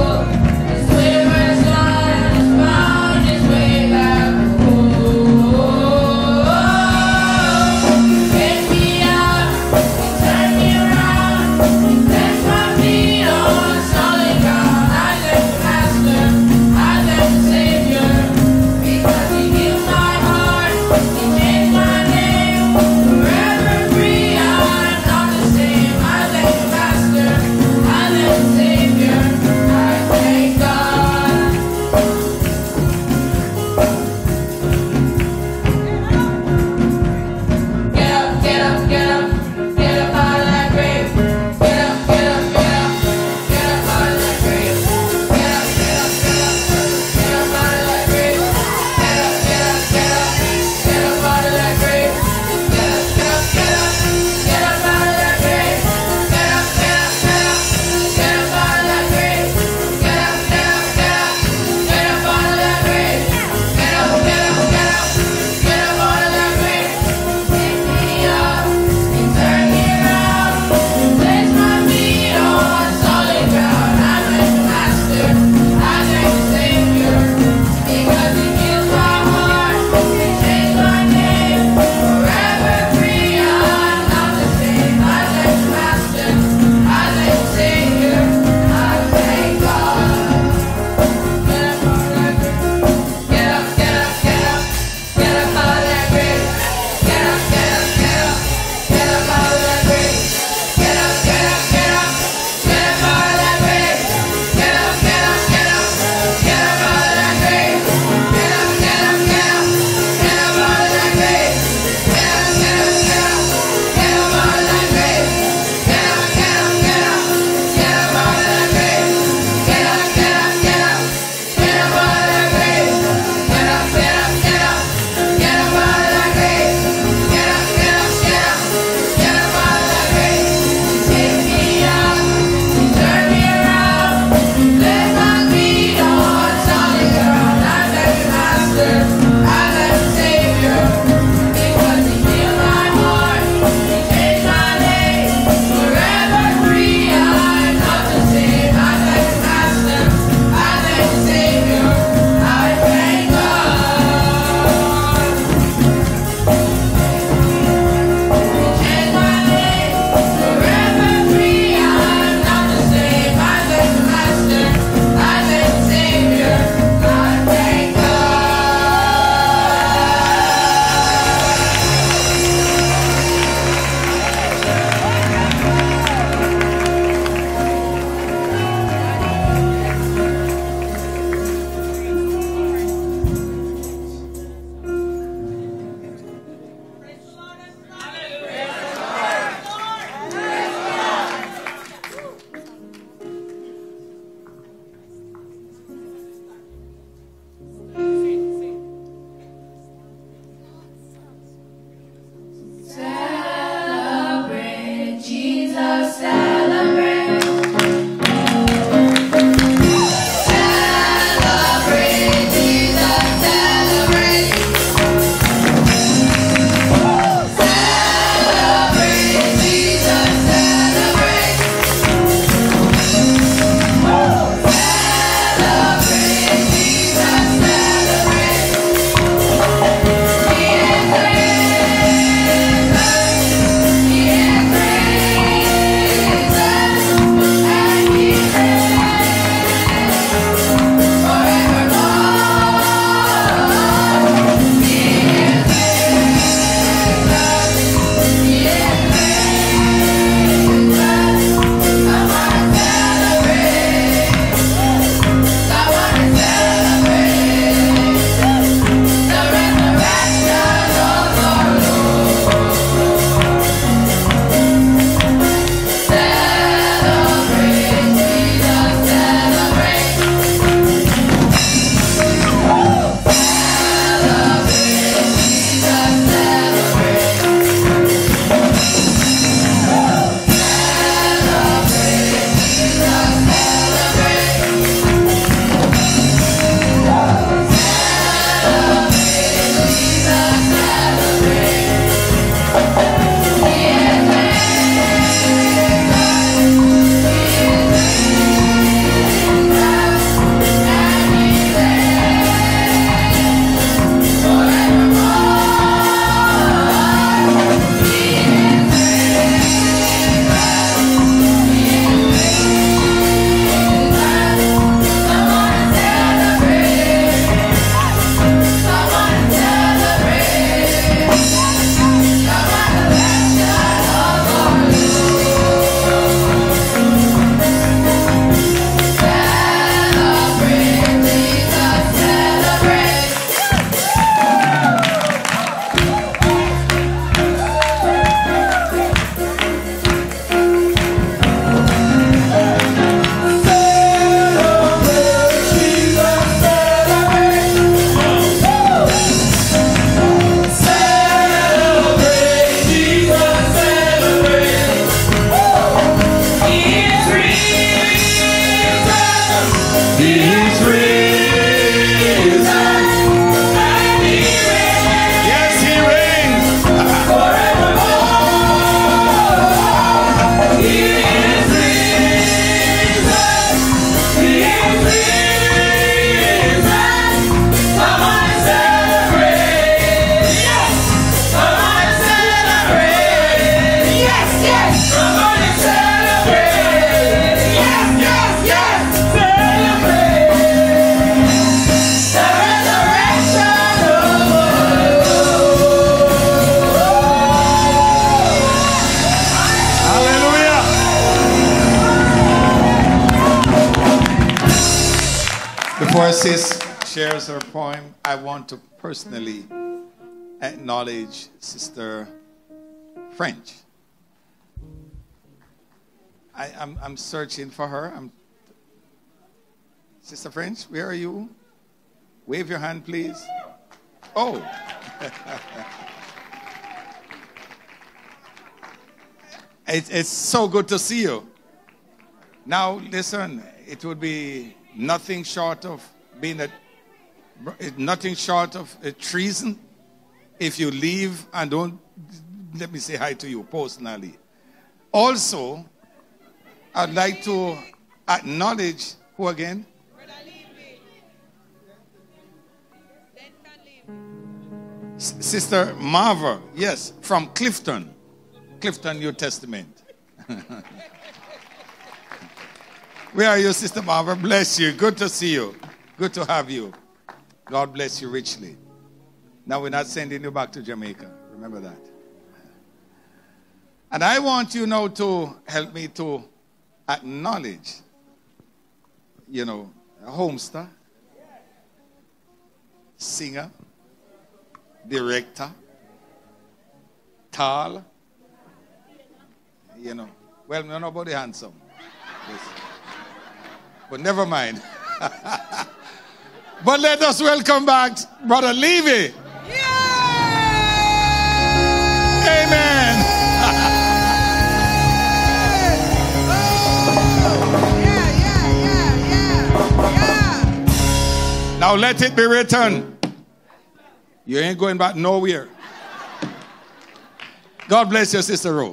Oh Our sis shares her poem. I want to personally acknowledge Sister French. I'm searching for her. Sister French, where are you? Wave your hand, please. Oh. It's so good to see you. Now, listen, it would be nothing short of treason if you leave and don't let me say hi to you personally. Also, I'd like to acknowledge who again? Sister Marva, yes, from Clifton, New Testament. Where are you, Sister Marva? Bless you. Good to see you. Good to have you. God bless you richly. Now we're not sending you back to Jamaica. Remember that. And I want you now to help me to acknowledge, a homester, singer, director, tall, well, nobody handsome. Yes. But never mind. But let us welcome back Brother Levy. Amen. Now let it be written. You ain't going back nowhere. God bless your Sister Ro.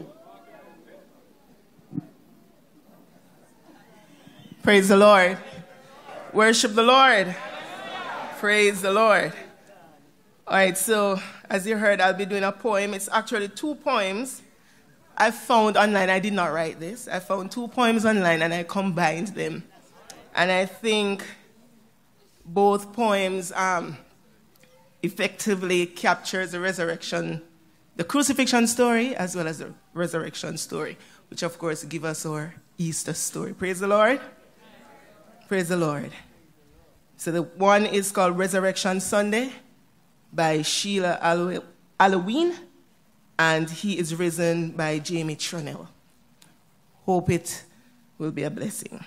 Praise the Lord. Worship the Lord. Praise the Lord. All right, so as you heard, I'll be doing a poem. It's actually 2 poems I found online. I did not write this. I found 2 poems online and I combined them. And I think both poems effectively captures the resurrection, the crucifixion story, as well as the resurrection story, which of course give us our Easter story. Praise the Lord. Praise the Lord. So the one is called Resurrection Sunday by Sheila Halloween, and He is Risen by Jamie Trunell. Hope it will be a blessing.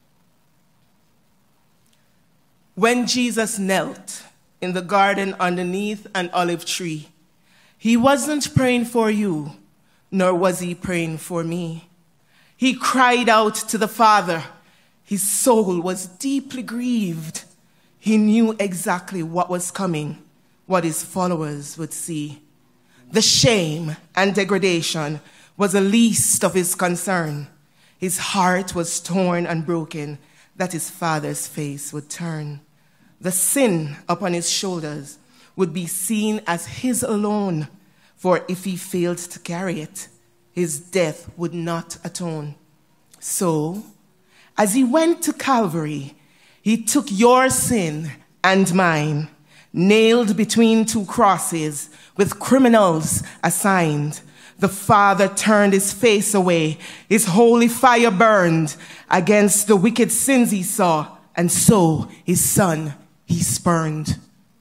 When Jesus knelt in the garden underneath an olive tree, He wasn't praying for you, nor was He praying for me. He cried out to the Father. His soul was deeply grieved. He knew exactly what was coming, what His followers would see. The shame and degradation was the least of His concern. His heart was torn and broken that His Father's face would turn. The sin upon His shoulders would be seen as His alone, for if He failed to carry it, His death would not atone. So, as He went to Calvary, He took your sin and mine, nailed between 2 crosses with criminals assigned. The Father turned His face away. His holy fire burned against the wicked sins He saw, and so His Son He spurned.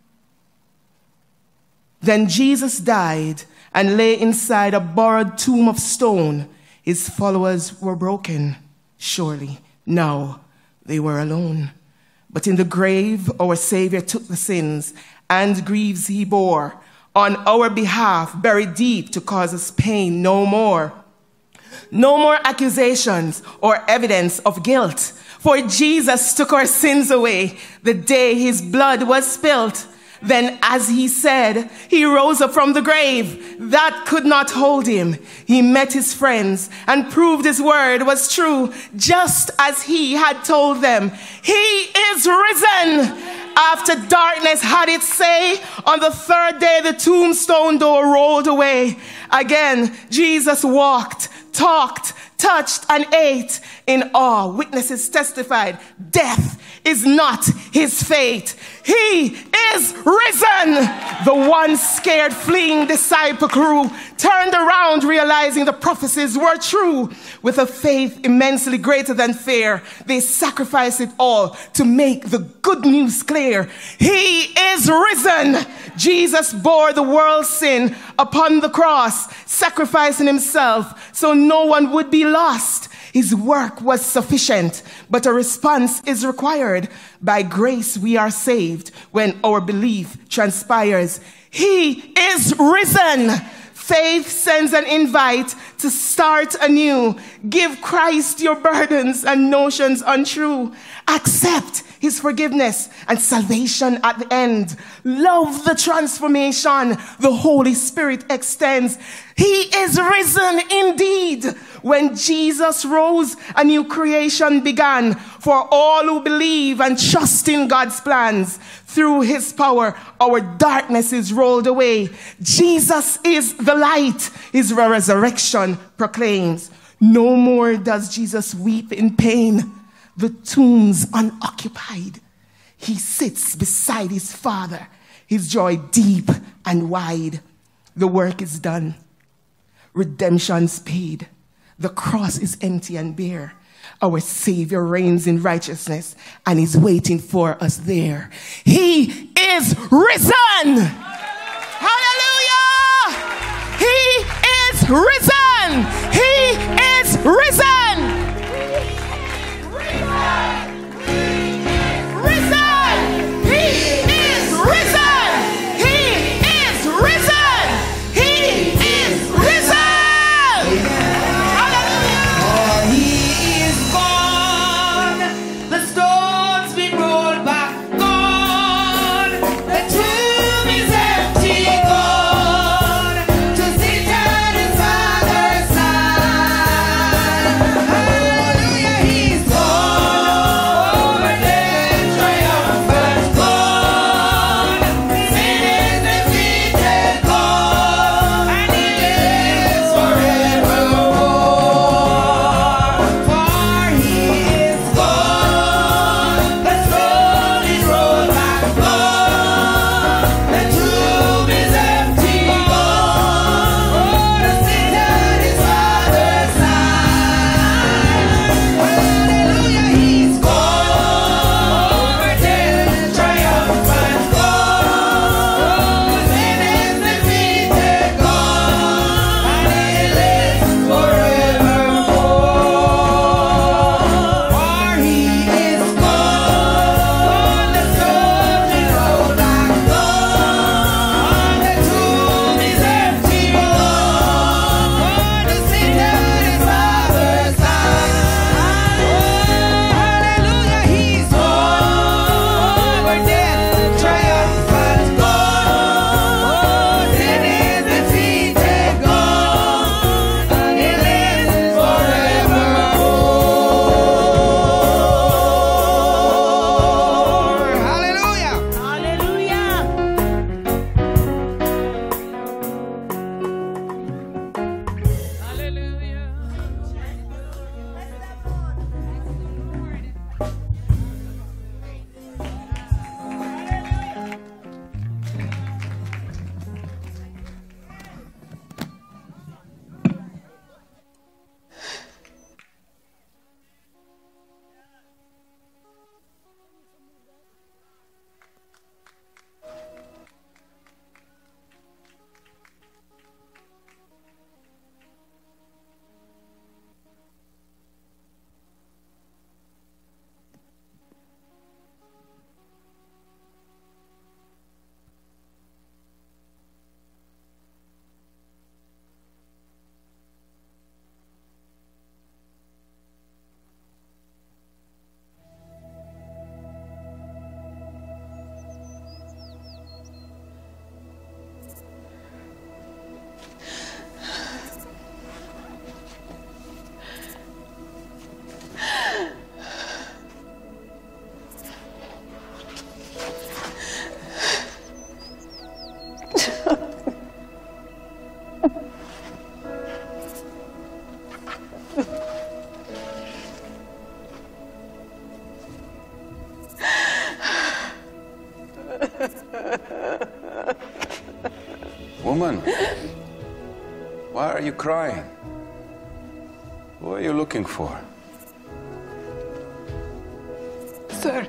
Then Jesus died and lay inside a borrowed tomb of stone. His followers were broken. Surely now they were alone. But in the grave, our Savior took the sins and griefs He bore on our behalf, buried deep to cause us pain no more. No more accusations or evidence of guilt, for Jesus took our sins away the day His blood was spilt. Then, as He said, He rose up from the grave that could not hold Him. He met His friends and proved His word was true, just as He had told them. He is risen. After darkness had its say, on the 3rd day the tombstone door rolled away. Again, Jesus walked, talked, touched, and ate. In awe, witnesses testified, death is not His fate. He is risen. The once scared, fleeing disciple crew turned around realizing the prophecies were true. With a faith immensely greater than fear, they sacrificed it all to make the good news clear. He is risen. Jesus bore the world's sin upon the cross, sacrificing himself so no one would be lost. His work was sufficient, but a response is required. By grace we are saved when our belief transpires. He is risen. Faith sends an invite to start anew. Give Christ your burdens and notions untrue. Accept his forgiveness and salvation at the end. Love the transformation the Holy Spirit extends. He is risen indeed. When Jesus rose, a new creation began for all who believe and trust in God's plans. Through his power, our darkness is rolled away. Jesus is the light. His resurrection proclaims. No more does Jesus weep in pain. The tomb's unoccupied. He sits beside his Father, his joy deep and wide. The work is done. Redemption's paid. The cross is empty and bare. Our Savior reigns in righteousness and is waiting for us there. He is risen. Hallelujah. He is risen. He is risen. Woman, Why are you crying? Who are you looking for? Sir,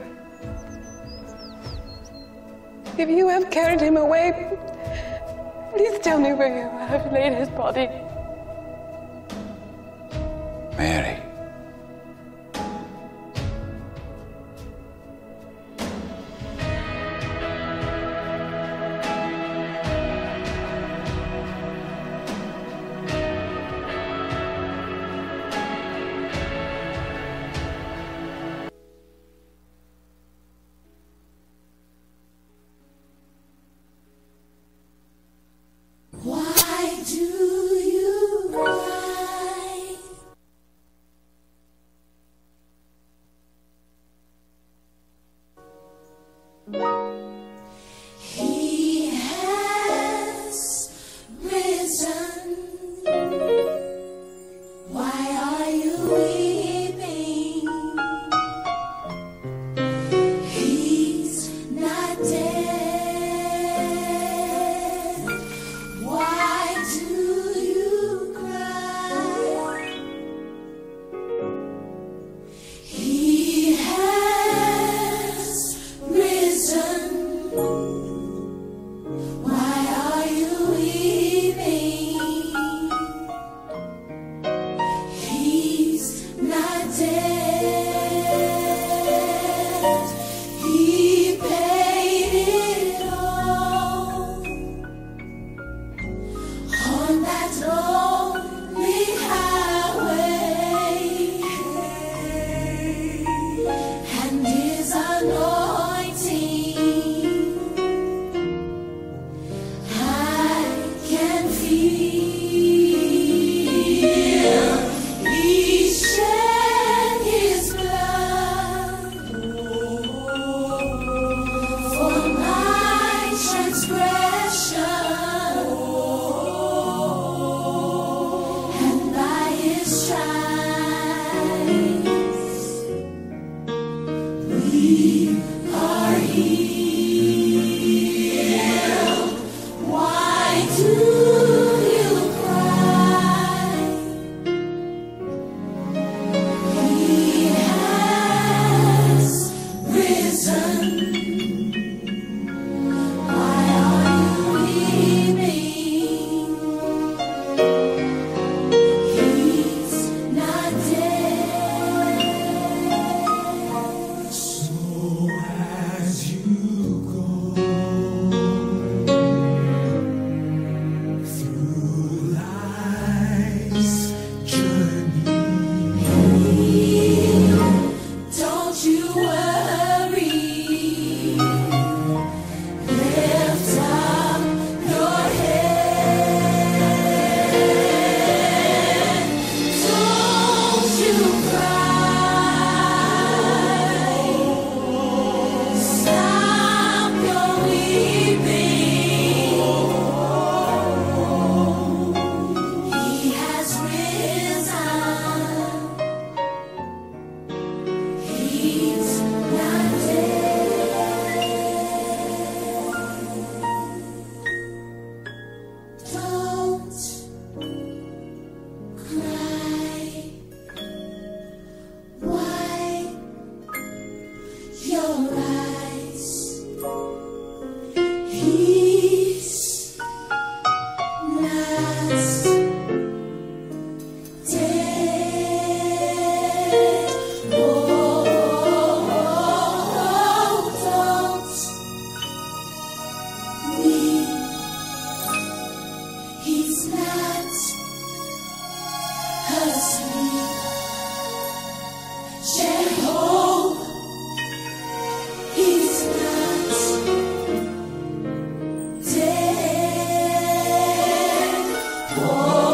if you have carried him away, please tell me where you have laid his body. Mary. Why do you cry? He has risen. Why are you weeping? He's not dead. Why do you cry? He has risen. Why are you weeping? He's not dead. He paid it all on that lonely highway, and his anointing I can feel. He shed his blood for my transgression, and by his stripes we are healed. Why do you cry? He has risen. Why are you weeping? He's not dead. So as you go through life's journey, don't you worry. Lift up your head. Don't you cry. Stop your weeping. He has risen. He's not dead. Don't cry. Wipe your eyes. He's not dead. Oh, don't weep. He's not asleep. Shed hope. He's not dead. Oh,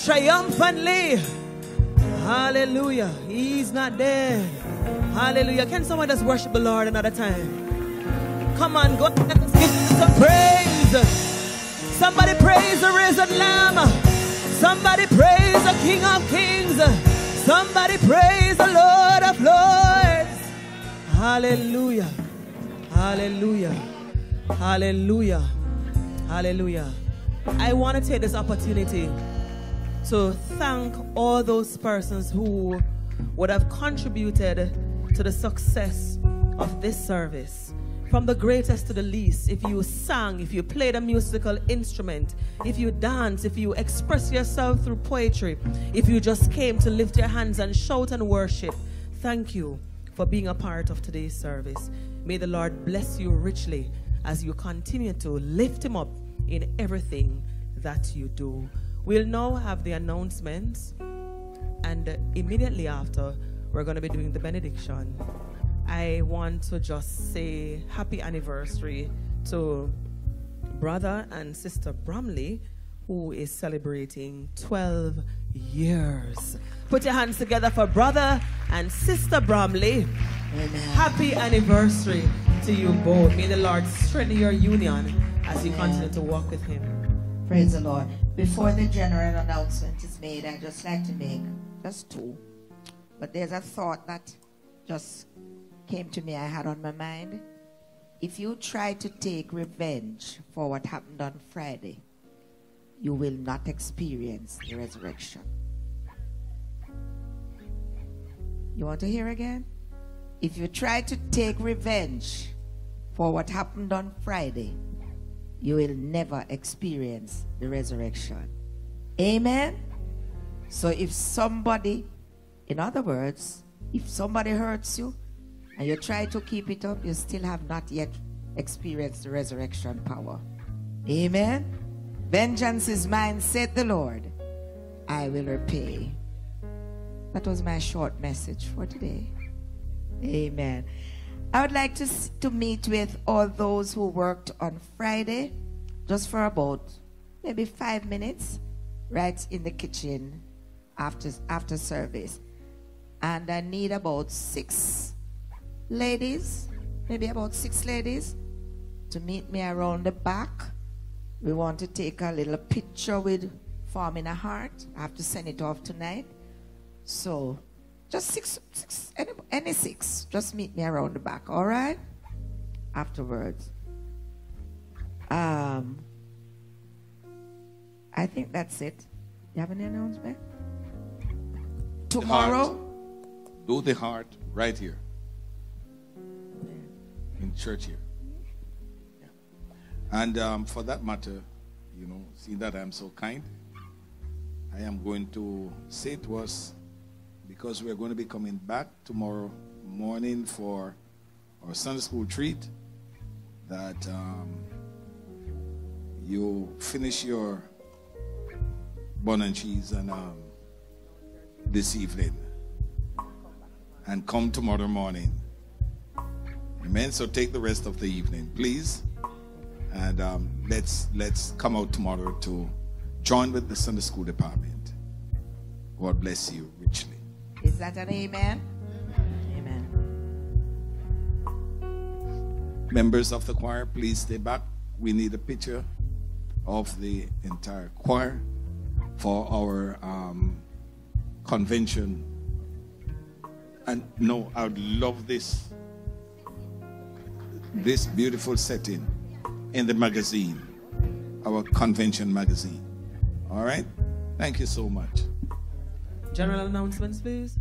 triumphantly. Hallelujah. He's not dead. Hallelujah. Can someone just worship the Lord another time? Come on, go ahead and give him some praise. Somebody praise the risen Lamb. Somebody praise the King of Kings. Somebody praise the Lord of Lords. Hallelujah. Hallelujah. Hallelujah. Hallelujah. I want to take this opportunity to thank all those persons who would have contributed to the success of this service. From the greatest to the least, if you sang, if you played a musical instrument, if you danced, if you expressed yourself through poetry, if you just came to lift your hands and shout and worship, thank you for being a part of today's service. May the Lord bless you richly as you continue to lift him up in everything that you do. We'll now have the announcements, and immediately after, we're going to be doing the benediction. I want to just say happy anniversary to Brother and Sister Bramley, who is celebrating 12 years. Put your hands together for Brother and Sister Bramley. Amen. Happy anniversary to you both. May the Lord strengthen your union as you continue to walk with him. Praise the Lord. Before the general announcement is made, I'd just like to make just two. But there's a thought that just came to me, I had on my mind. If you try to take revenge for what happened on Friday, you will not experience the resurrection. You want to hear again? If you try to take revenge for what happened on Friday, you will never experience the resurrection. Amen? So if somebody, in other words, if somebody hurts you and you try to keep it up, you still have not yet experienced the resurrection power. Amen? Vengeance is mine, said the Lord. I will repay. That was my short message for today. Amen. I would like to meet with all those who worked on Friday, just for about maybe 5 minutes, right in the kitchen after service. And I need about 6 ladies, maybe about 6 ladies, to meet me around the back. We want to take a little picture with forming a heart. I have to send it off tonight. So just 6, any 6. Just meet me around the back, all right? Afterwards. I think that's it. You have any announcement? Tomorrow? Do the heart right here. In church here. Yeah. And for that matter, you know, seeing that I'm so kind, I am going to say to us, because we're going to be coming back tomorrow morning for our Sunday school treat, that you finish your bun and cheese and this evening and come tomorrow morning. Amen. So take the rest of the evening, please, and let's come out tomorrow to join with the Sunday school department. God bless you richly. Is that an amen? Amen. Members of the choir, please stay back. We need a picture of the entire choir for our convention. And no, I would love this beautiful setting in the magazine, our convention magazine. All right? Thank you so much. General announcements, please.